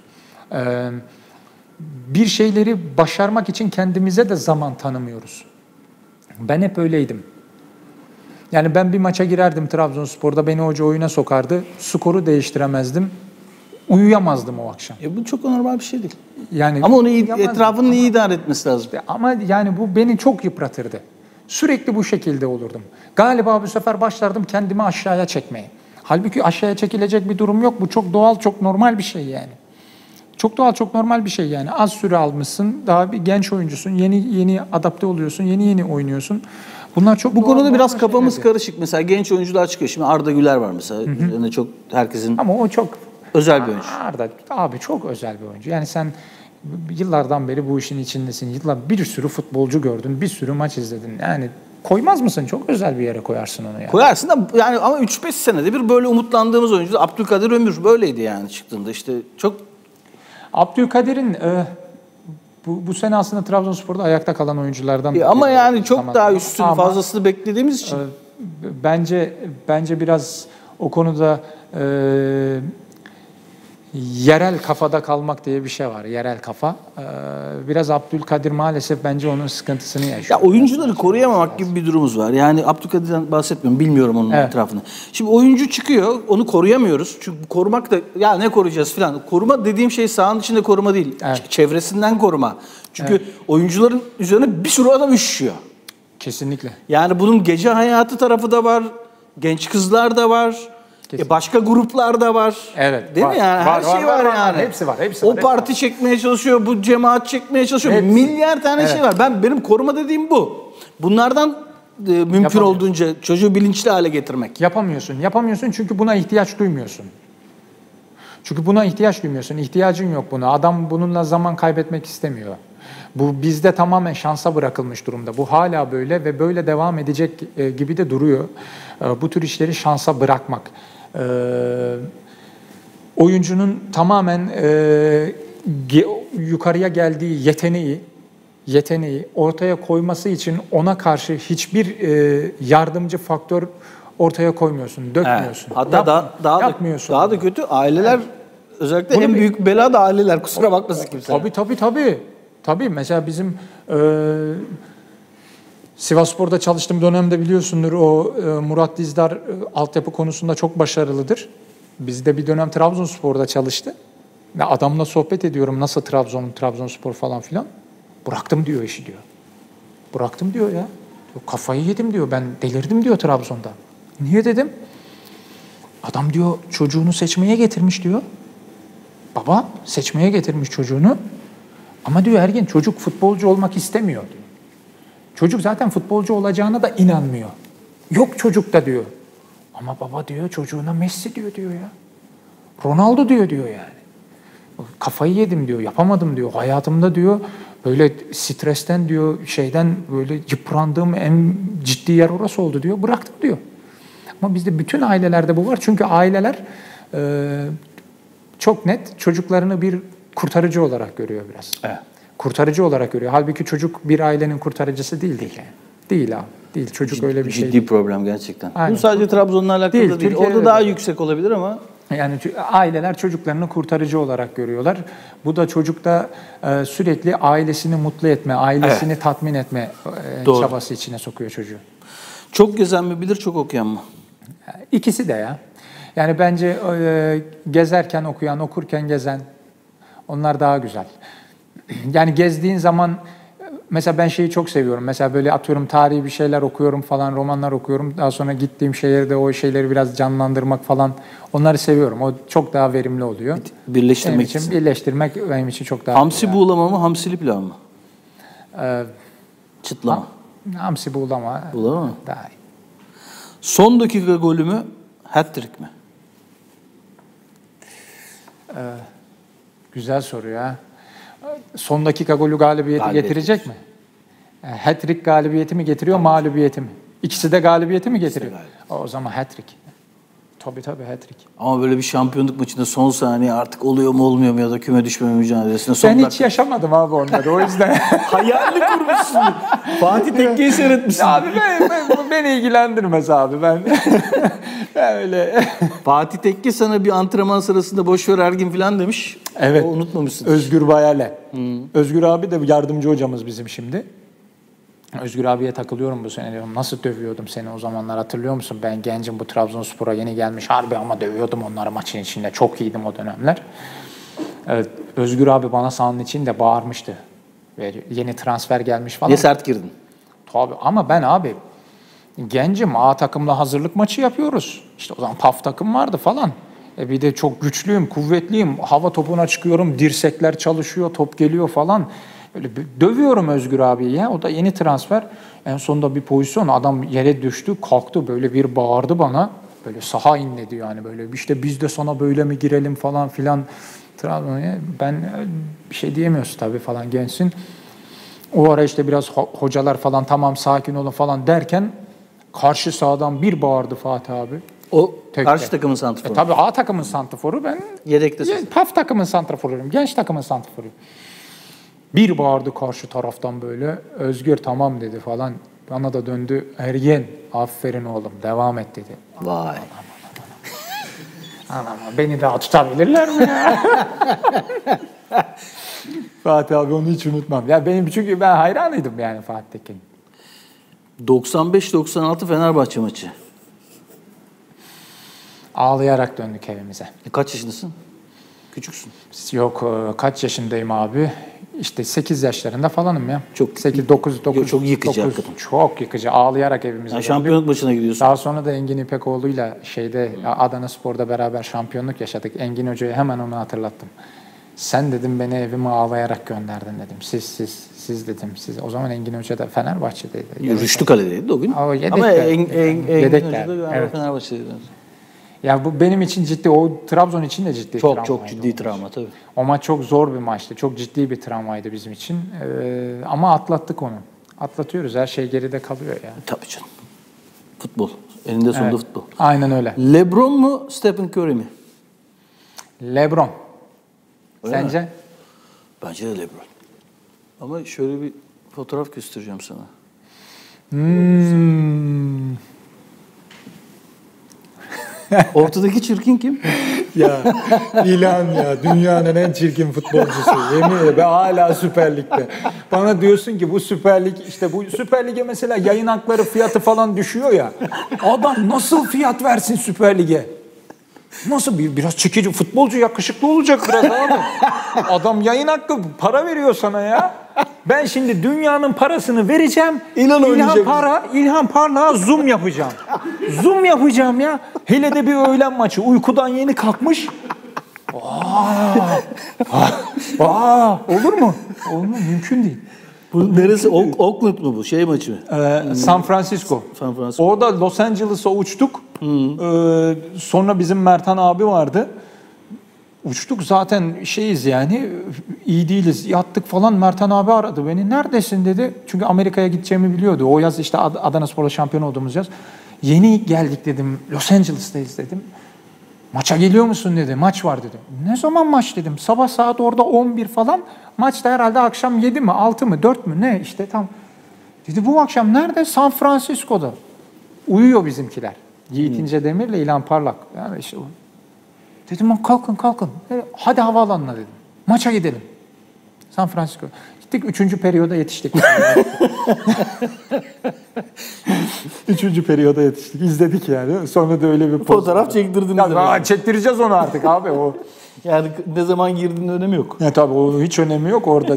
Bir şeyleri başarmak için kendimize de zaman tanımıyoruz. Ben hep öyleydim. Yani ben bir maça girerdim Trabzonspor'da, beni hoca oyuna sokardı, skoru değiştiremezdim, uyuyamazdım o akşam. Bu çok normal bir şey değil. Yani ama onu etrafının iyi idare etmesi lazım. Ama yani bu beni çok yıpratırdı. Sürekli bu şekilde olurdum. Galiba bu sefer başlardım kendimi aşağıya çekmeye. Halbuki aşağıya çekilecek bir durum yok. Bu çok doğal, çok normal bir şey yani. Çok doğal, çok normal bir şey yani. Az süre almışsın, daha bir genç oyuncusun, yeni adapte oluyorsun, yeni oynuyorsun. Bunlar çok bu doğal, konuda biraz kafamız şeylerdi. Karışık. Mesela genç oyuncular çıkıyor. Şimdi Arda Güler var mesela. Yani çok herkesin ama o çok özel bir oyuncu. Arda abi çok özel bir oyuncu. Yani sen yıllardan beri bu işin içindesin. Bir sürü futbolcu gördün, bir sürü maç izledin. Yani koymaz mısın? Çok özel bir yere koyarsın onu yani. Koyarsın da yani ama 3-5 senede bir böyle umutlandığımız oyuncu Abdülkadir Ömür böyleydi yani çıktığında işte çok. Abdülkadir'in bu sene aslında Trabzonspor'da ayakta kalan oyunculardan. Ama yani çok daha üstün fazlasını beklediğimiz için. Bence biraz o konuda yerel kafada kalmak diye bir şey var. Yerel kafa. Biraz Abdülkadir maalesef bence onun sıkıntısını yaşıyor. Ya oyuncuları koruyamamak gibi bir durumumuz var. Yani Abdülkadir'den bahsetmiyorum. Bilmiyorum onun etrafını. Şimdi oyuncu çıkıyor. Onu koruyamıyoruz. Çünkü korumak da ya ne koruyacağız falan. Koruma dediğim şey sahanın içinde koruma değil. Çevresinden koruma. Çünkü oyuncuların üzerine bir sürü adam üşüyor. Kesinlikle. Yani bunun gece hayatı tarafı da var. Genç kızlar da var. Başka gruplar da var. Evet. Değil mi yani? Her şey var yani. Hepsi var. O parti çekmeye çalışıyor, bu cemaat çekmeye çalışıyor. Hepsi. Milyar tane şey var. Benim koruma dediğim bu. Bunlardan mümkün olduğunca çocuğu bilinçli hale getirmek. Yapamıyorsun çünkü buna ihtiyaç duymuyorsun. İhtiyacın yok buna. Adam bununla zaman kaybetmek istemiyor. Bu bizde tamamen şansa bırakılmış durumda. Bu hala böyle ve böyle devam edecek gibi de duruyor. Bu tür işleri şansa bırakmak. Oyuncunun tamamen yukarıya geldiği yeteneği ortaya koyması için ona karşı hiçbir yardımcı faktör ortaya koymuyorsun, dökmüyorsun. Evet. Hatta daha da kötü aileler, özellikle en büyük bela da aileler, kusura bakmasın kimse. Tabii mesela bizim Sivasspor'da çalıştığım dönemde biliyorsundur, o Murat Dizdar altyapı konusunda çok başarılıdır. Biz de bir dönem Trabzonspor'da çalıştı. Ve adamla sohbet ediyorum, nasıl Trabzonspor falan filan. Bıraktım diyor işi diyor. Bıraktım diyor ya. Kafayı yedim diyor, ben delirdim diyor Trabzon'da. Niye dedim? Adam diyor çocuğunu seçmeye getirmiş diyor. Baba seçmeye getirmiş çocuğunu. Ama diyor Ergin, çocuk futbolcu olmak istemiyor diyor. Çocuk zaten futbolcu olacağına da inanmıyor. Yok çocuk da diyor. Ama baba diyor çocuğuna Messi diyor ya. Ronaldo diyor yani. Kafayı yedim diyor, yapamadım diyor. Hayatımda diyor böyle stresten diyor, böyle yıprandığım en ciddi yer orası oldu diyor. Bıraktım diyor. Ama bizde bütün ailelerde bu var. Çünkü aileler çok net çocuklarını bir kurtarıcı olarak görüyor biraz. Evet. Kurtarıcı olarak görüyor. Halbuki çocuk bir ailenin kurtarıcısı değil yani. Değil abi. Değil. Çocuk öyle bir şey Ciddi değil. problem gerçekten. Aynen. Bu sadece Trabzon'la alakalı Değil, da değil. Türkiye'de Orada de daha değil. yüksek olabilir ama Yani aileler çocuklarını kurtarıcı olarak görüyorlar. Bu da çocukta sürekli ailesini mutlu etme, ailesini tatmin etme Doğru. çabası içine sokuyor çocuğu. çok gezen mi bilir, çok okuyan mı? İkisi de ya. Yani bence gezerken okuyan, okurken gezen onlar daha güzel. Yani gezdiğin zaman mesela ben şeyi çok seviyorum. Mesela böyle atıyorum tarihi bir şeyler okuyorum falan, romanlar okuyorum. Daha sonra gittiğim şehirde o şeyleri biraz canlandırmak falan onları seviyorum. O çok daha verimli oluyor. Birleştirmek Benim için için. birleştirmek benim için çok daha Hamsi güzel. buğulama mı, hamsili pilav mı? Ee, Çıtlama. Hamsi buğulama Buğulama mı? daha iyi. Son dakika golü mü, hat-trick mi? Güzel soru ya. Son dakika golü galibiyeti getirecek mi? Hat-trick galibiyeti mi getiriyor, mağlubiyeti mi? İkisi de galibiyeti mi getiriyor? O zaman hat-trick. Tabii hat-trick. Ama böyle bir şampiyonluk maçında son saniye artık oluyor mu olmuyor mu ya da küme düşmeme mücadelesinde son Ben dakika. hiç yaşamadım abi onları o yüzden. Hayalini kurmuşsun. Fatih Tekke'yi seyretmişsin. Abi beni ilgilendirmez abi ben. Öyle. Fatih Tekke sana bir antrenman sırasında boş ver Ergin falan demiş. Evet. O unutmamışsın. Özgür Bayale. Özgür abi de yardımcı hocamız bizim şimdi. Özgür abiye takılıyorum bu sene diyorum. Nasıl dövüyordum seni o zamanlar hatırlıyor musun? Ben gencim bu Trabzonspor'a yeni gelmiş harbi ama dövüyordum onları maçın içinde. Çok iyiydim o dönemler. Evet, Özgür abi bana sahanın içinde bağırmıştı. Ve yeni transfer gelmiş falan. Niye sert girdin? Tabii ama ben abi gencim A takımla hazırlık maçı yapıyoruz. İşte o zaman PAF takım vardı falan. Bir de çok güçlüyüm, kuvvetliyim. Hava topuna çıkıyorum, dirsekler çalışıyor, top geliyor falan. Böyle dövüyorum Özgür abiyi ya. O da yeni transfer. En sonunda bir pozisyon adam yere düştü, kalktı böyle bir bağırdı bana. Böyle saha inledi yani böyle işte biz de sana böyle mi girelim falan filan. Ben bir şey diyemiyorsun tabii falan gençsin. O ara işte biraz hocalar falan tamam sakin olun falan derken karşı sahadan bir bağırdı Fatih abi. O Tekte. karşı takımın santrforu. Tabii A takımın santraforu ben. Yedektesin. PAF takımın santraforuyum. Genç takımın santraforuyum. Bir bağırdı karşı taraftan böyle. Özgür tamam dedi falan. Bana da döndü. Ergen aferin oğlum devam et dedi. Vay. Anam beni daha tutabilirler mi ya? Fatih abi onu hiç unutmam. Ya benim çünkü ben hayranıydım yani Fatih Tekin'in. 95-96 Fenerbahçe maçı. Ağlayarak döndük evimize. Kaç yaşındasın? Küçüksün. Yok kaç yaşındayım abi? İşte 8 yaşlarında falanım ya. Çok 8 9 çok yıkıcı hakikaten. Çok yıkıcı. Ağlayarak evimize Yani döndük. şampiyonluk maçına gidiyorsun. Daha sonra da Engin İpekoğlu'yla Adana Spor'da beraber şampiyonluk yaşadık. Engin Hoca'ya hemen onu hatırlattım. Sen dedim beni evime ağlayarak gönderdin dedim. Siz dedim. Siz. O zaman Engin Hoca da Fenerbahçe'deydi. Rüştü Kale'deydi o gün. O yedek ama de. Engin Yedek Hoca da de. galiba Evet. Fenerbahçe'deydi. Ya bu benim için ciddi, o Trabzon için de ciddi Çok travmaydı ciddi o maç. travma tabii. O maç çok zor bir maçtı. Çok ciddi bir travmaydı bizim için. Ama atlattık onu. Atlatıyoruz. Her şey geride kalıyor ya. Tabii canım. Futbol. Eninde sonunda Evet. futbol. Aynen öyle. LeBron mu, Stephen Curry mi? LeBron. Öyle Sence? mi? Bence de LeBron. Ama şöyle bir fotoğraf göstereceğim sana. Ortadaki çirkin kim? Ya İlhan ya dünyanın en çirkin futbolcusu. Yemin ederim ben hala Süper Lig'de. Bana diyorsun ki bu Süper Lig işte bu Süper Lig'e mesela yayın hakları fiyatı falan düşüyor ya. Adam nasıl fiyat versin Süper Lig'e? Nasıl biraz çekici futbolcu yakışıklı olacak biraz abi. Adam yayın hakkı para veriyor sana ya. Ben şimdi dünyanın parasını vereceğim. İlhan Parlak'a zoom yapacağım. Zoom yapacağım ya. Hele de bir öğlen maçı. Uykudan yeni kalkmış. Olur mu? Olur mu? Mümkün değil. Bu neresi? Oakland mı bu? Şey maçı mı? San Francisco. San Francisco. Orada Los Angeles'a uçtuk. Sonra bizim Mertan abi vardı. Uçtuk zaten şeyiz yani iyi değiliz. Yattık falan Mertan abi aradı beni. Neredesin dedi. Çünkü Amerika'ya gideceğimi biliyordu. O yaz işte Adana Spor'la şampiyon olduğumuz yaz. Yeni geldik dedim. Los Angeles'tayız dedim. Maça geliyor musun dedi. Maç var dedim. Ne zaman maç dedim. Sabah saat orada 11 falan. Maç da herhalde akşam 7 mi 6 mı 4 mü ne işte tam. Dedi bu akşam nerede? San Francisco'da. Uyuyor bizimkiler. Yiğit İnce Demir'le İlhan Parlak. Yani işte o. Dedim kalkın. Hadi havaalanına dedim. Maça gidelim. San Francisco. Gittik 3. periyoda yetiştik. 3. periyoda yetiştik. İzledik yani. Sonra da öyle bir Fotoğraf çektirdiniz. Ya, çektireceğiz onu artık abi o. Yani ne zaman girdiğinin önemi yok. Ya tabii o hiç önemi yok orada.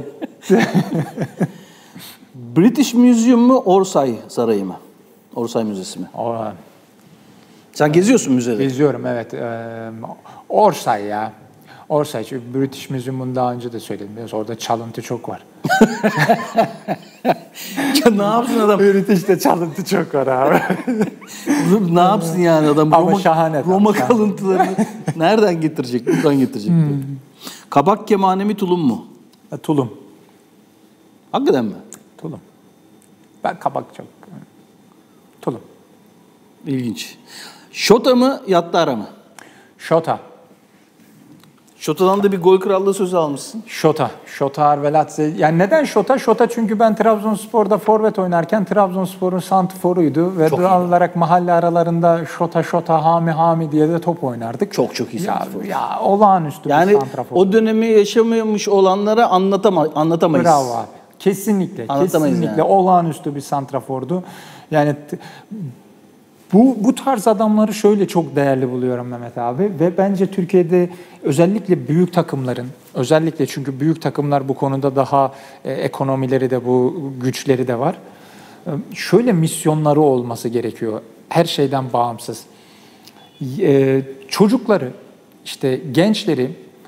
British Museum mu, Orsay Sarayı mı? Orsay Müzesi mi? Sen geziyorsun müzede. Geziyorum evet. Orsay ya. Orsay. Çünkü British Museum'un daha önce de söyledim. Orada çalıntı çok var. Ya ne yapsın adam? British'te çalıntı çok var abi. Ne yapsın yani adam? Ama şahane. Roma kalıntılarını nereden getirecek? Buradan getirecek. Kabak kemane mi, tulum mu? Tulum. Hakikaten mi? Tulum. Ben kabak çok. Tulum. İlginç. Şota mı, Yattara mı? Şota. Şota'dan da bir gol krallığı sözü almışsın. Şota Arveladze. Yani neden Şota? Şota çünkü ben Trabzonspor'da forvet oynarken Trabzonspor'un santrforuydu ve doğal olarak mahalle aralarında Şota Hami diye de top oynardık. Çok iyi santrfor. Ya olağanüstü bir santrafor. O dönemi yaşamamış olanlara anlatamayız. Bravo abi. Kesinlikle yani. Olağanüstü bir santrafordu. Yani bu tarz adamları şöyle çok değerli buluyorum Mehmet abi ve bence Türkiye'de özellikle büyük takımların, özellikle çünkü büyük takımlar bu konuda daha ekonomileri de bu güçleri de var. Şöyle misyonları olması gerekiyor her şeyden bağımsız. Çocukları, işte gençleri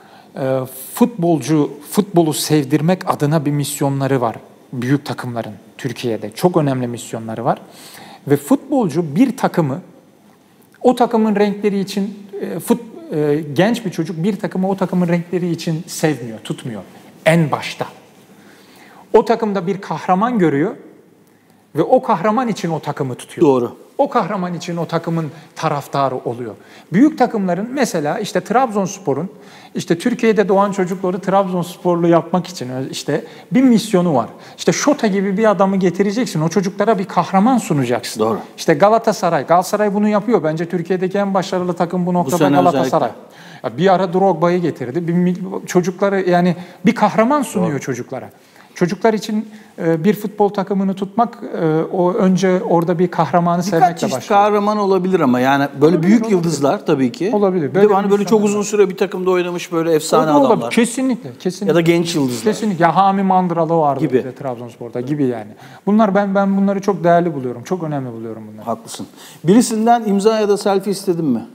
futbolu sevdirmek adına bir misyonları var büyük takımların Türkiye'de. Çok önemli misyonları var. Ve futbolcu bir takımı o takımın renkleri için genç bir çocuk bir takımı o takımın renkleri için sevmiyor, tutmuyor en başta. O takımda bir kahraman görüyor ve o kahraman için o takımı tutuyor. Doğru. O kahraman için o takımın taraftarı oluyor. Büyük takımların mesela işte Trabzonspor'un işte Türkiye'de doğan çocukları Trabzonsporlu yapmak için işte bir misyonu var. İşte Şota gibi bir adamı getireceksin. O çocuklara bir kahraman sunacaksın. Doğru. İşte Galatasaray bunu yapıyor. Bence Türkiye'deki en başarılı takım bu noktada Galatasaray. Bir ara Drogba'yı getirdi. Çocukları yani bir kahraman sunuyor Doğru. çocuklara. Çocuklar için bir futbol takımını tutmak, o önce orada bir kahramanı sevmekle başlıyor. Birkaç çeşit kahraman olabilir ama yani böyle büyük yıldızlar tabii ki. Olabilir. Bir de hani böyle çok uzun süre bir takımda oynamış böyle efsane adamlar. Kesinlikle. Ya da genç yıldızlar. Kesinlikle. Ya Hami Mandıralı vardı gibi. Trabzonspor'da gibi yani. Bunlar ben bunları çok değerli buluyorum. Çok önemli buluyorum bunları. Haklısın. Birisinden imza ya da selfie istedin mi?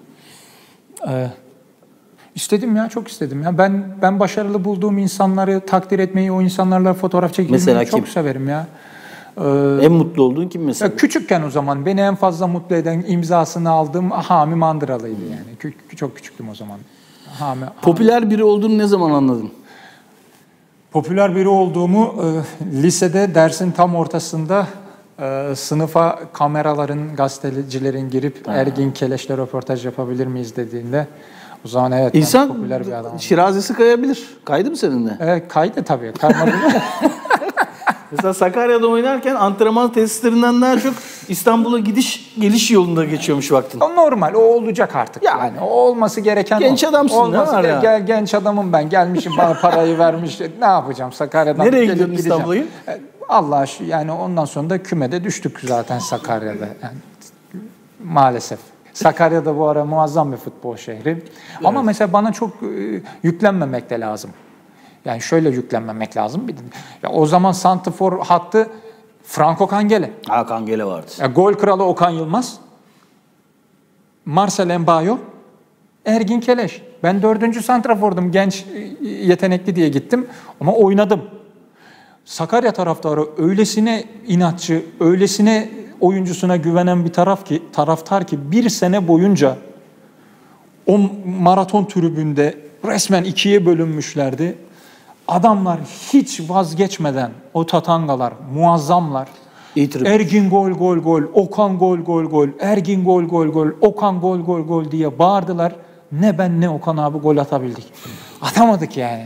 İstedim ya, çok istedim ya. Ben başarılı bulduğum insanları takdir etmeyi, o insanlarla fotoğraf çekilmeyi çok severim ya. En mutlu olduğun kim mesela? Küçükken o zaman beni en fazla mutlu eden imzasını aldığım Hami Mandıralı'ydı yani. Çok küçüktüm o zaman. Popüler biri olduğunu ne zaman anladın? Popüler biri olduğumu lisede dersin tam ortasında sınıfa kameraların, gazetecilerin girip Ergin Keleş'le röportaj yapabilir miyiz dediğinde o zaman evet İnsan popüler bir adam. şirazesi kayabilir. Kaydı mı senin de? Evet kaydı tabii. Kaymadı. Mesela Sakarya'da oynarken antrenman tesislerinden daha çok İstanbul'a gidiş geliş yolunda geçiyormuş vaktin. O normal, o olacak artık. Yani o olması gereken genç adamsın ne var ya? Genç adamım ben. Gelmişim bana parayı vermiş. Ne yapacağım Sakarya'dan? Nereye gidiyorsun İstanbul'a? Allah yani ondan sonra da kümede düştük zaten Sakarya'da. Yani, maalesef. Sakarya'da bu ara muazzam bir futbol şehri. Evet. Ama mesela bana çok yüklenmemek de lazım. Yani şöyle yüklenmemek lazım. Ya o zaman santrfor hattı Franco Kangele. Kangele vardı. Ya gol kralı Okan Yılmaz. Marcel Embayo. Ergin Keleş. Ben 4. santrafordum. Genç, yetenekli diye gittim. Ama oynadım. Sakarya taraftarı öylesine inatçı, öylesine oyuncusuna güvenen bir taraftar ki bir sene boyunca o maraton tribünde resmen ikiye bölünmüşlerdi. Adamlar hiç vazgeçmeden o tatangalar, muazzamlar. Ergin gol, Okan gol, Ergin gol, Okan gol diye bağırdılar. Ne ben ne Okan abi gol atabildik. Atamadık yani.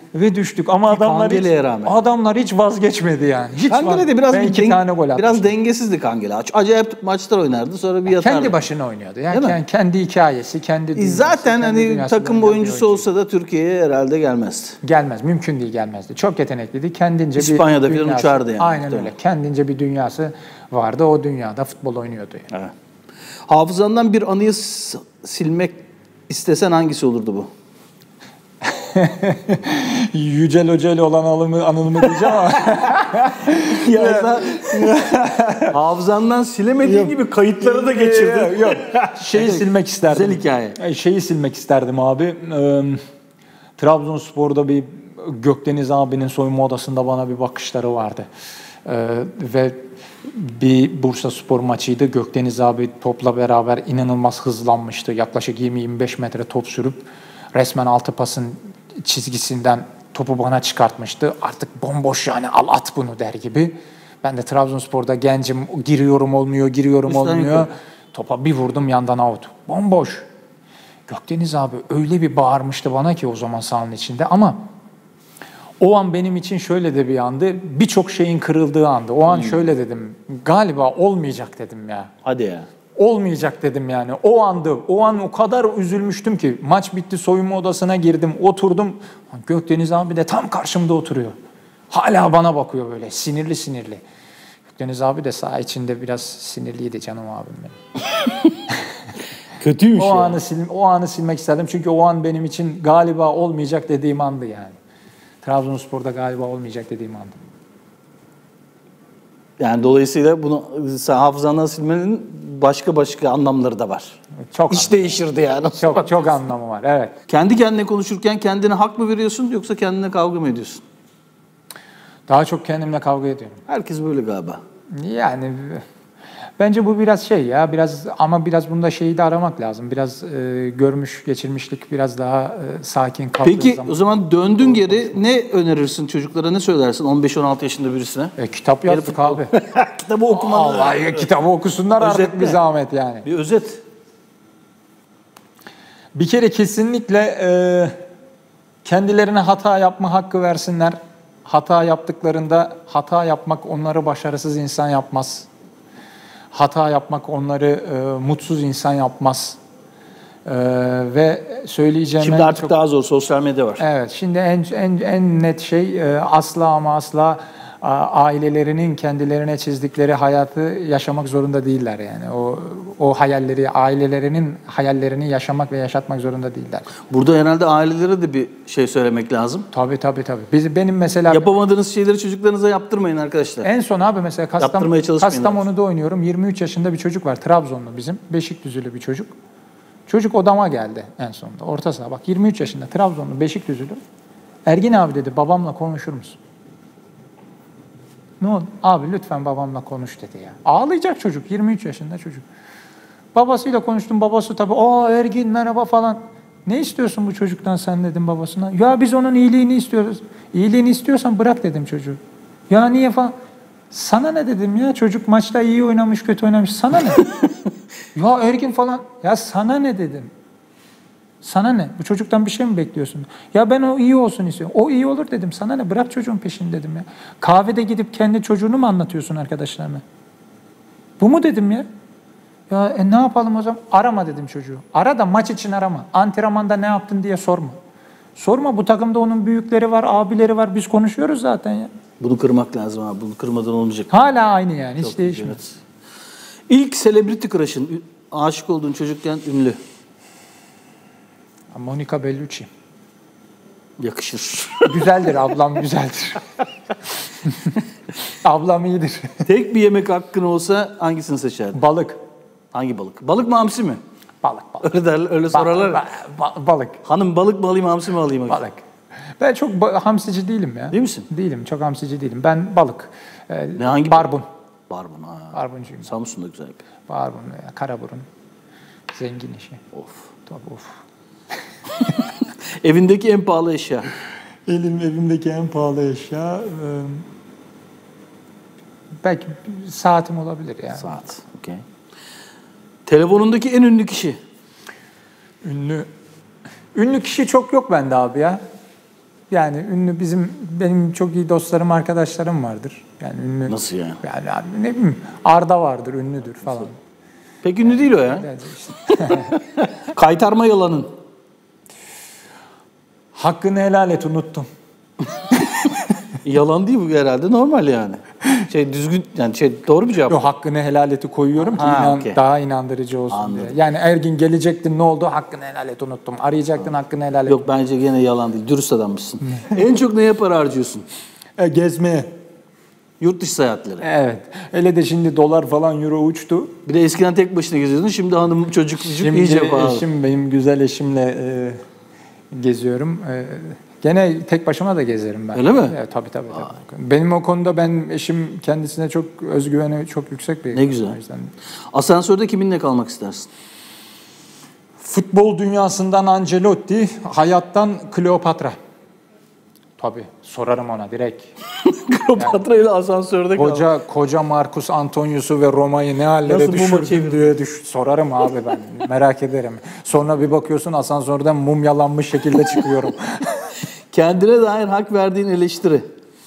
ve düştük. Ama Kangele'ye rağmen. adamlar hiç vazgeçmedi yani. Hiç Kangele de biraz ben 2 tane gol attım. biraz dengesizdi Kangele. Acayip maçlar oynardı, sonra bir yatardı. Kendi başına oynuyordu. Yani kendi hikayesi, kendi dünyası. Zaten kendi hani dünyasında takım oynayan bir oyuncusu oyuncu. olsa da Türkiye'ye herhalde gelmezdi. Gelmez, mümkün değil gelmezdi. Çok yetenekliydi. Kendince İspanya'da bir falan dünyası. uçardı yani. Aynen öyle. Kendince bir dünyası vardı. O dünyada futbol oynuyordu yani. Evet. Hafızandan bir anıyı silmek istesen hangisi olurdu bu? Yücel Hoca ile olan anılımı diyeceğim ama. Hafızandan silemediğin gibi kayıtları da geçirdin. Yok. Şeyi silmek isterdim. Güzel hikaye. Şeyi silmek isterdim abi. Trabzonspor'da bir Gökdeniz abinin soyunma odasında bana bir bakışları vardı. Ve bir Bursaspor maçıydı. Gökdeniz abi topla beraber inanılmaz hızlanmıştı. Yaklaşık 20-25 metre top sürüp resmen altı pasın çizgisinden topu bana çıkartmıştı. Artık bomboş yani, al at bunu der gibi. Ben de Trabzonspor'da gencim, giriyorum olmuyor. Yukarı. Topa bir vurdum, yandan out. Bomboş. Gökdeniz abi öyle bir bağırmıştı bana ki o zaman sahanın içinde, ama o an benim için şöyle de bir andı. Birçok şeyin kırıldığı andı. O an şöyle dedim. Galiba olmayacak dedim ya. Hadi ya. Olmayacak dedim yani. O andı. O an o kadar üzülmüştüm ki. Maç bitti, soyunma odasına girdim, oturdum. Gökdeniz abi de tam karşımda oturuyor. Hala bana bakıyor böyle sinirli sinirli. Gökdeniz abi de saha içinde biraz sinirliydi canım abim benim. Kötüymüş O anı silmek isterdim. Çünkü o an benim için galiba olmayacak dediğim andı yani. Trabzonspor'da galiba olmayacak dediğim andı. Yani dolayısıyla bunu hafızandan silmenin başka anlamları da var. Çok İş değişirdi yani. çok anlamı var. Evet. Kendi kendine konuşurken kendine hak mı veriyorsun yoksa kendine kavga mı ediyorsun? Daha çok kendimle kavga ediyorum. Herkes böyle galiba. Yani bence bu biraz biraz bunda şeyi de aramak lazım. Biraz görmüş, geçirmişlik, biraz daha sakin kaldığı Peki zaman. o zaman döndün geri ne önerirsin çocuklara, ne söylersin 15-16 yaşında birisine? Kitap yazdık abi. Kitabı okumalı. Vallahi kitabı okusunlar artık, Özetle. bir zahmet yani. Bir özet. Bir kere kesinlikle kendilerine hata yapma hakkı versinler. Hata yaptıklarında, hata yapmak onları başarısız insan yapmaz. Hata yapmak onları mutsuz insan yapmaz. Ve söyleyeceğim Şimdi artık daha zor, sosyal medya var. Evet, şimdi en net şey asla ama asla ailelerinin kendilerine çizdikleri hayatı yaşamak zorunda değiller yani. O hayalleri, ailelerinin hayallerini yaşamak ve yaşatmak zorunda değiller. Burada herhalde ailelere de bir şey söylemek lazım. Tabii. Benim mesela Yapamadığınız şeyleri çocuklarınıza yaptırmayın arkadaşlar. en son abi mesela Yaptırmaya çalışmayın Kastamonu'da oynuyorum. 23 yaşında bir çocuk var. Trabzonlu bizim. Beşikdüzülü bir çocuk. Çocuk odama geldi en sonunda. Orta saha bak, 23 yaşında Trabzonlu, Beşikdüzülü. Ergin abi dedi, babamla konuşur musun? Ne oldu? Abi lütfen babamla konuş dedi ya. Ağlayacak çocuk, 23 yaşında çocuk. Babasıyla konuştum. Babası tabii Ergin merhaba falan. Ne istiyorsun bu çocuktan sen dedim babasına. Ya biz onun iyiliğini istiyoruz. İyiliğini istiyorsan bırak dedim çocuğu. Ya niye falan. Sana ne dedim ya, çocuk maçta iyi oynamış kötü oynamış, sana ne? Ya Ergin falan, ya sana ne dedim. Sana ne? Bu çocuktan bir şey mi bekliyorsun? Ya ben o iyi olsun istiyorum. O iyi olur dedim. Sana ne? Bırak çocuğun peşini dedim ya. Kahvede gidip kendi çocuğunu mu anlatıyorsun arkadaşlarına? Bu mu dedim ya? Ya ne yapalım o zaman? Arama dedim çocuğu. Ara da maç için arama. Antrenmanda ne yaptın diye sorma. Sorma, bu takımda onun büyükleri var, abileri var. Biz konuşuyoruz zaten ya. Bunu kırmak lazım abi. Bunu kırmadan olmayacak. Hala aynı yani. Hiç Çok değişmiyor. evet. İlk celebrity crush'ın, aşık olduğun çocukken ünlü. Monica Bellucci. Yakışır. Güzeldir, ablam güzeldir. Ablam iyidir. Tek bir yemek hakkın olsa hangisini seçerdin? Balık. Hangi balık? Balık mı hamsi mi? Balık. Öyle derler, öyle sorarlar. Balık. Hanım balık mı alayım, hamsi mi alayım? Balık. Ben çok hamsici değilim ya. Değil misin? Değilim, çok hamsici değilim. Ben balık. Ne, hangi barbun. Barbun ha. Barbuncuyum. Samsun'da güzel bir. Barbun, karaburun. Zengin işi. Of. Tabii of. Evindeki en pahalı eşya. Evimdeki en pahalı eşya belki saatim olabilir yani. Saat. Okey. Telefonundaki en ünlü kişi. Ünlü kişi çok yok bende abi ya. Yani ünlü benim çok iyi dostlarım, arkadaşlarım vardır. Yani ünlü. Nasıl yani? Yani abi ne bileyim Arda vardır, ünlüdür falan. Pek ünlü değil o ya. İşte. Kaytarma yalanın. Hakkını helal et, unuttum. Yalan değil bu herhalde, normal yani. Düzgün yani doğru bir cevap. Yok, hakkını helal eti koyuyorum ki Okay. daha inandırıcı olsun Anladım. diye. Yani Ergin gelecektin, ne oldu? Hakkını helal et, unuttum. Arayacaktın, hakkını helal et. Yok, bence gene yalan değil. Dürüst adammışsın. En çok neye para harcıyorsun? Gezmeye. Yurt dışı seyahatleri. Evet. Hele de şimdi dolar falan, euro uçtu. Bir de eskiden tek başına geziyordun. Şimdi hanım çocuk iyice pahalı. Eşim, benim güzel eşimle geziyorum. Gene tek başıma da gezerim ben. Öyle mi? Evet, tabii. Benim o konuda eşim kendisine çok özgüveni çok yüksek bir. Ne güzel. O yüzden. Asansörde kiminle kalmak istersin? Futbol dünyasından Ancelotti, hayattan Kleopatra. Tabii sorarım ona direkt. Kleopatra ile asansörde kalmak. Koca Marcus Antonius'u ve Roma'yı ne hallere Nasıl muma düşürdün diye sorarım abi ben. Merak ederim. Sonra bir bakıyorsun asansörden mumyalanmış şekilde çıkıyorum. Kendine dair hak verdiğin eleştiri.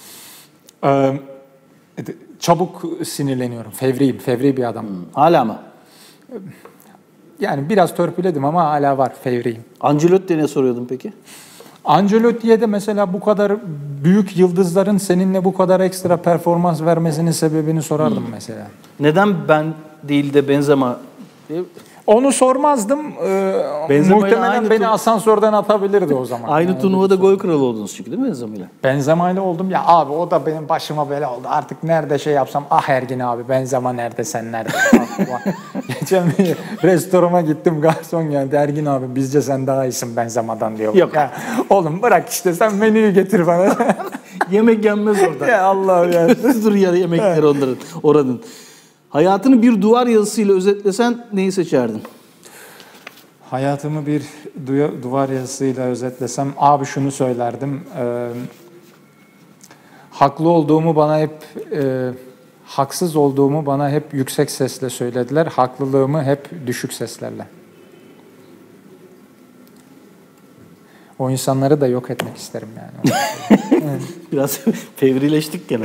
Çabuk sinirleniyorum. Fevri bir adamım. Hala mı? Yani biraz törpüledim ama hala var, fevriyim. Ancelotti'ye ne soruyordun peki? Ancelotti'ye de mesela bu kadar büyük yıldızların seninle bu kadar ekstra performans vermesinin sebebini sorardım mesela. Neden ben değil de Benzema? Onu sormazdım. Muhtemelen beni asansörden atabilirdi o zaman. Aynı turnuvada gol kralı oldunuz çünkü değil mi Benzema ile? Benzema ile oldum. Ya abi o da benim başıma bela oldu. Artık nerede şey yapsam, Ergin abi Benzema nerede, sen nerede? Geçen bir restorana gittim, garson geldi. Ergin abi bizce sen daha iyisin Benzema'dan diyor. Yok. Ya, oğlum bırak işte, sen menüyü getir bana. Yemek yenmez orada. Ya Allah'ım ya. Dur ya, yemekler oranın. Hayatını bir duvar yazısıyla özetlesen neyi seçerdin? Hayatımı bir duvar yazısıyla özetlesem abi şunu söylerdim. Haklı olduğumu bana hep haksız olduğumu bana hep yüksek sesle söylediler. Haklılığımı hep düşük seslerle. O insanları da yok etmek isterim yani. Biraz fevrileştik gene.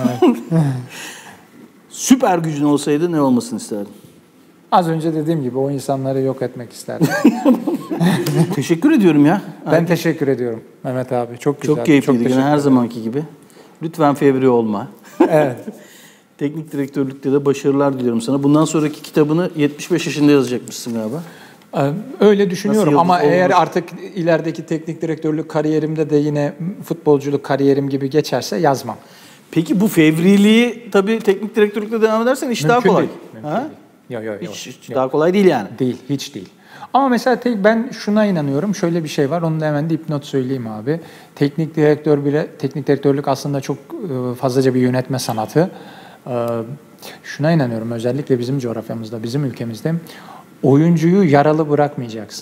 Süper gücün olsaydı ne olmasını isterdin? Az önce dediğim gibi o insanları yok etmek isterdim. Teşekkür ediyorum ya. Ben teşekkür ediyorum Mehmet abi. Çok güzel. Çok keyifliydi yine her zamanki gibi. Lütfen fevri olma. Evet. Teknik direktörlükte de başarılar diliyorum sana. Bundan sonraki kitabını 75 yaşında yazacakmışsın galiba. Öyle düşünüyorum Nasıl ama yıldız eğer olmuş? artık ilerideki teknik direktörlük kariyerimde de yine futbolculuk kariyerim gibi geçerse yazmam. Peki bu fevriliği tabii teknik direktörlükte devam edersen iş daha kolay. Yok. Hiç daha kolay değil yani. Değil, hiç değil. Ama mesela ben şuna inanıyorum. Şöyle bir şey var. Onu da hemen dipnot söyleyeyim abi. Teknik direktörlük aslında çok fazlaca bir yönetme sanatı. Şuna inanıyorum. Özellikle bizim coğrafyamızda, bizim ülkemizde oyuncuyu yaralı bırakmayacaksın.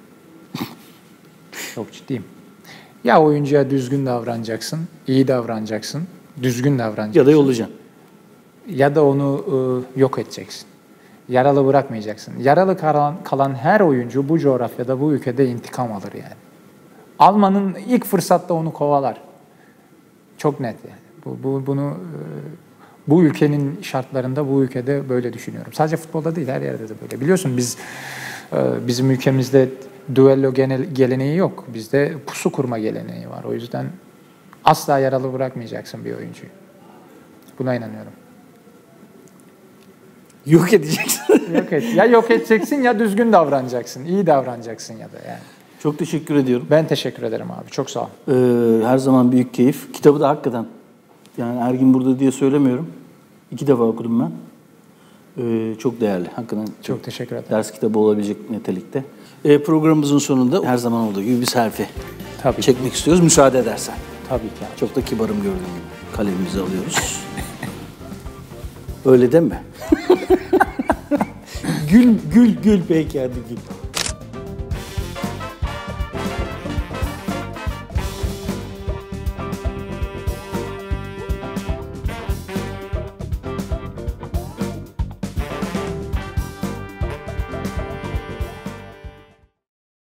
Çok ciddiyim. Ya oyuncuya düzgün davranacaksın, iyi davranacaksın, düzgün davranacaksın. Ya da yollayacaksın. Ya da onu yok edeceksin. Yaralı bırakmayacaksın. Yaralı kalan her oyuncu bu coğrafyada, bu ülkede intikam alır yani. Alman'ın ilk fırsatta onu kovalar. Çok net yani. Bunu bu ülkenin şartlarında, bu ülkede böyle düşünüyorum. Sadece futbolda değil, her yerde de böyle. Biliyorsun bizim ülkemizde düello geleneği yok. Bizde pusu kurma geleneği var. O yüzden asla yaralı bırakmayacaksın bir oyuncuyu. Buna inanıyorum. Yok edeceksin. Ya yok edeceksin ya düzgün davranacaksın. İyi davranacaksın ya da yani. Çok teşekkür ediyorum. Ben teşekkür ederim abi. Çok sağ ol. Her zaman büyük keyif. Kitabı da hakikaten, yani Ergin burada diye söylemiyorum. 2 defa okudum ben. Çok değerli. Hakikaten Çok teşekkür ederim. ders kitabı olabilecek nitelikte. Programımızın sonunda her zaman olduğu gibi bir selfie Tabii. çekmek istiyoruz. Müsaade edersen. Tabii ki abi. Çok da kibarım gördüğün gibi. Kalemimizi alıyoruz. Öyle deme. Gül peki, hadi gül.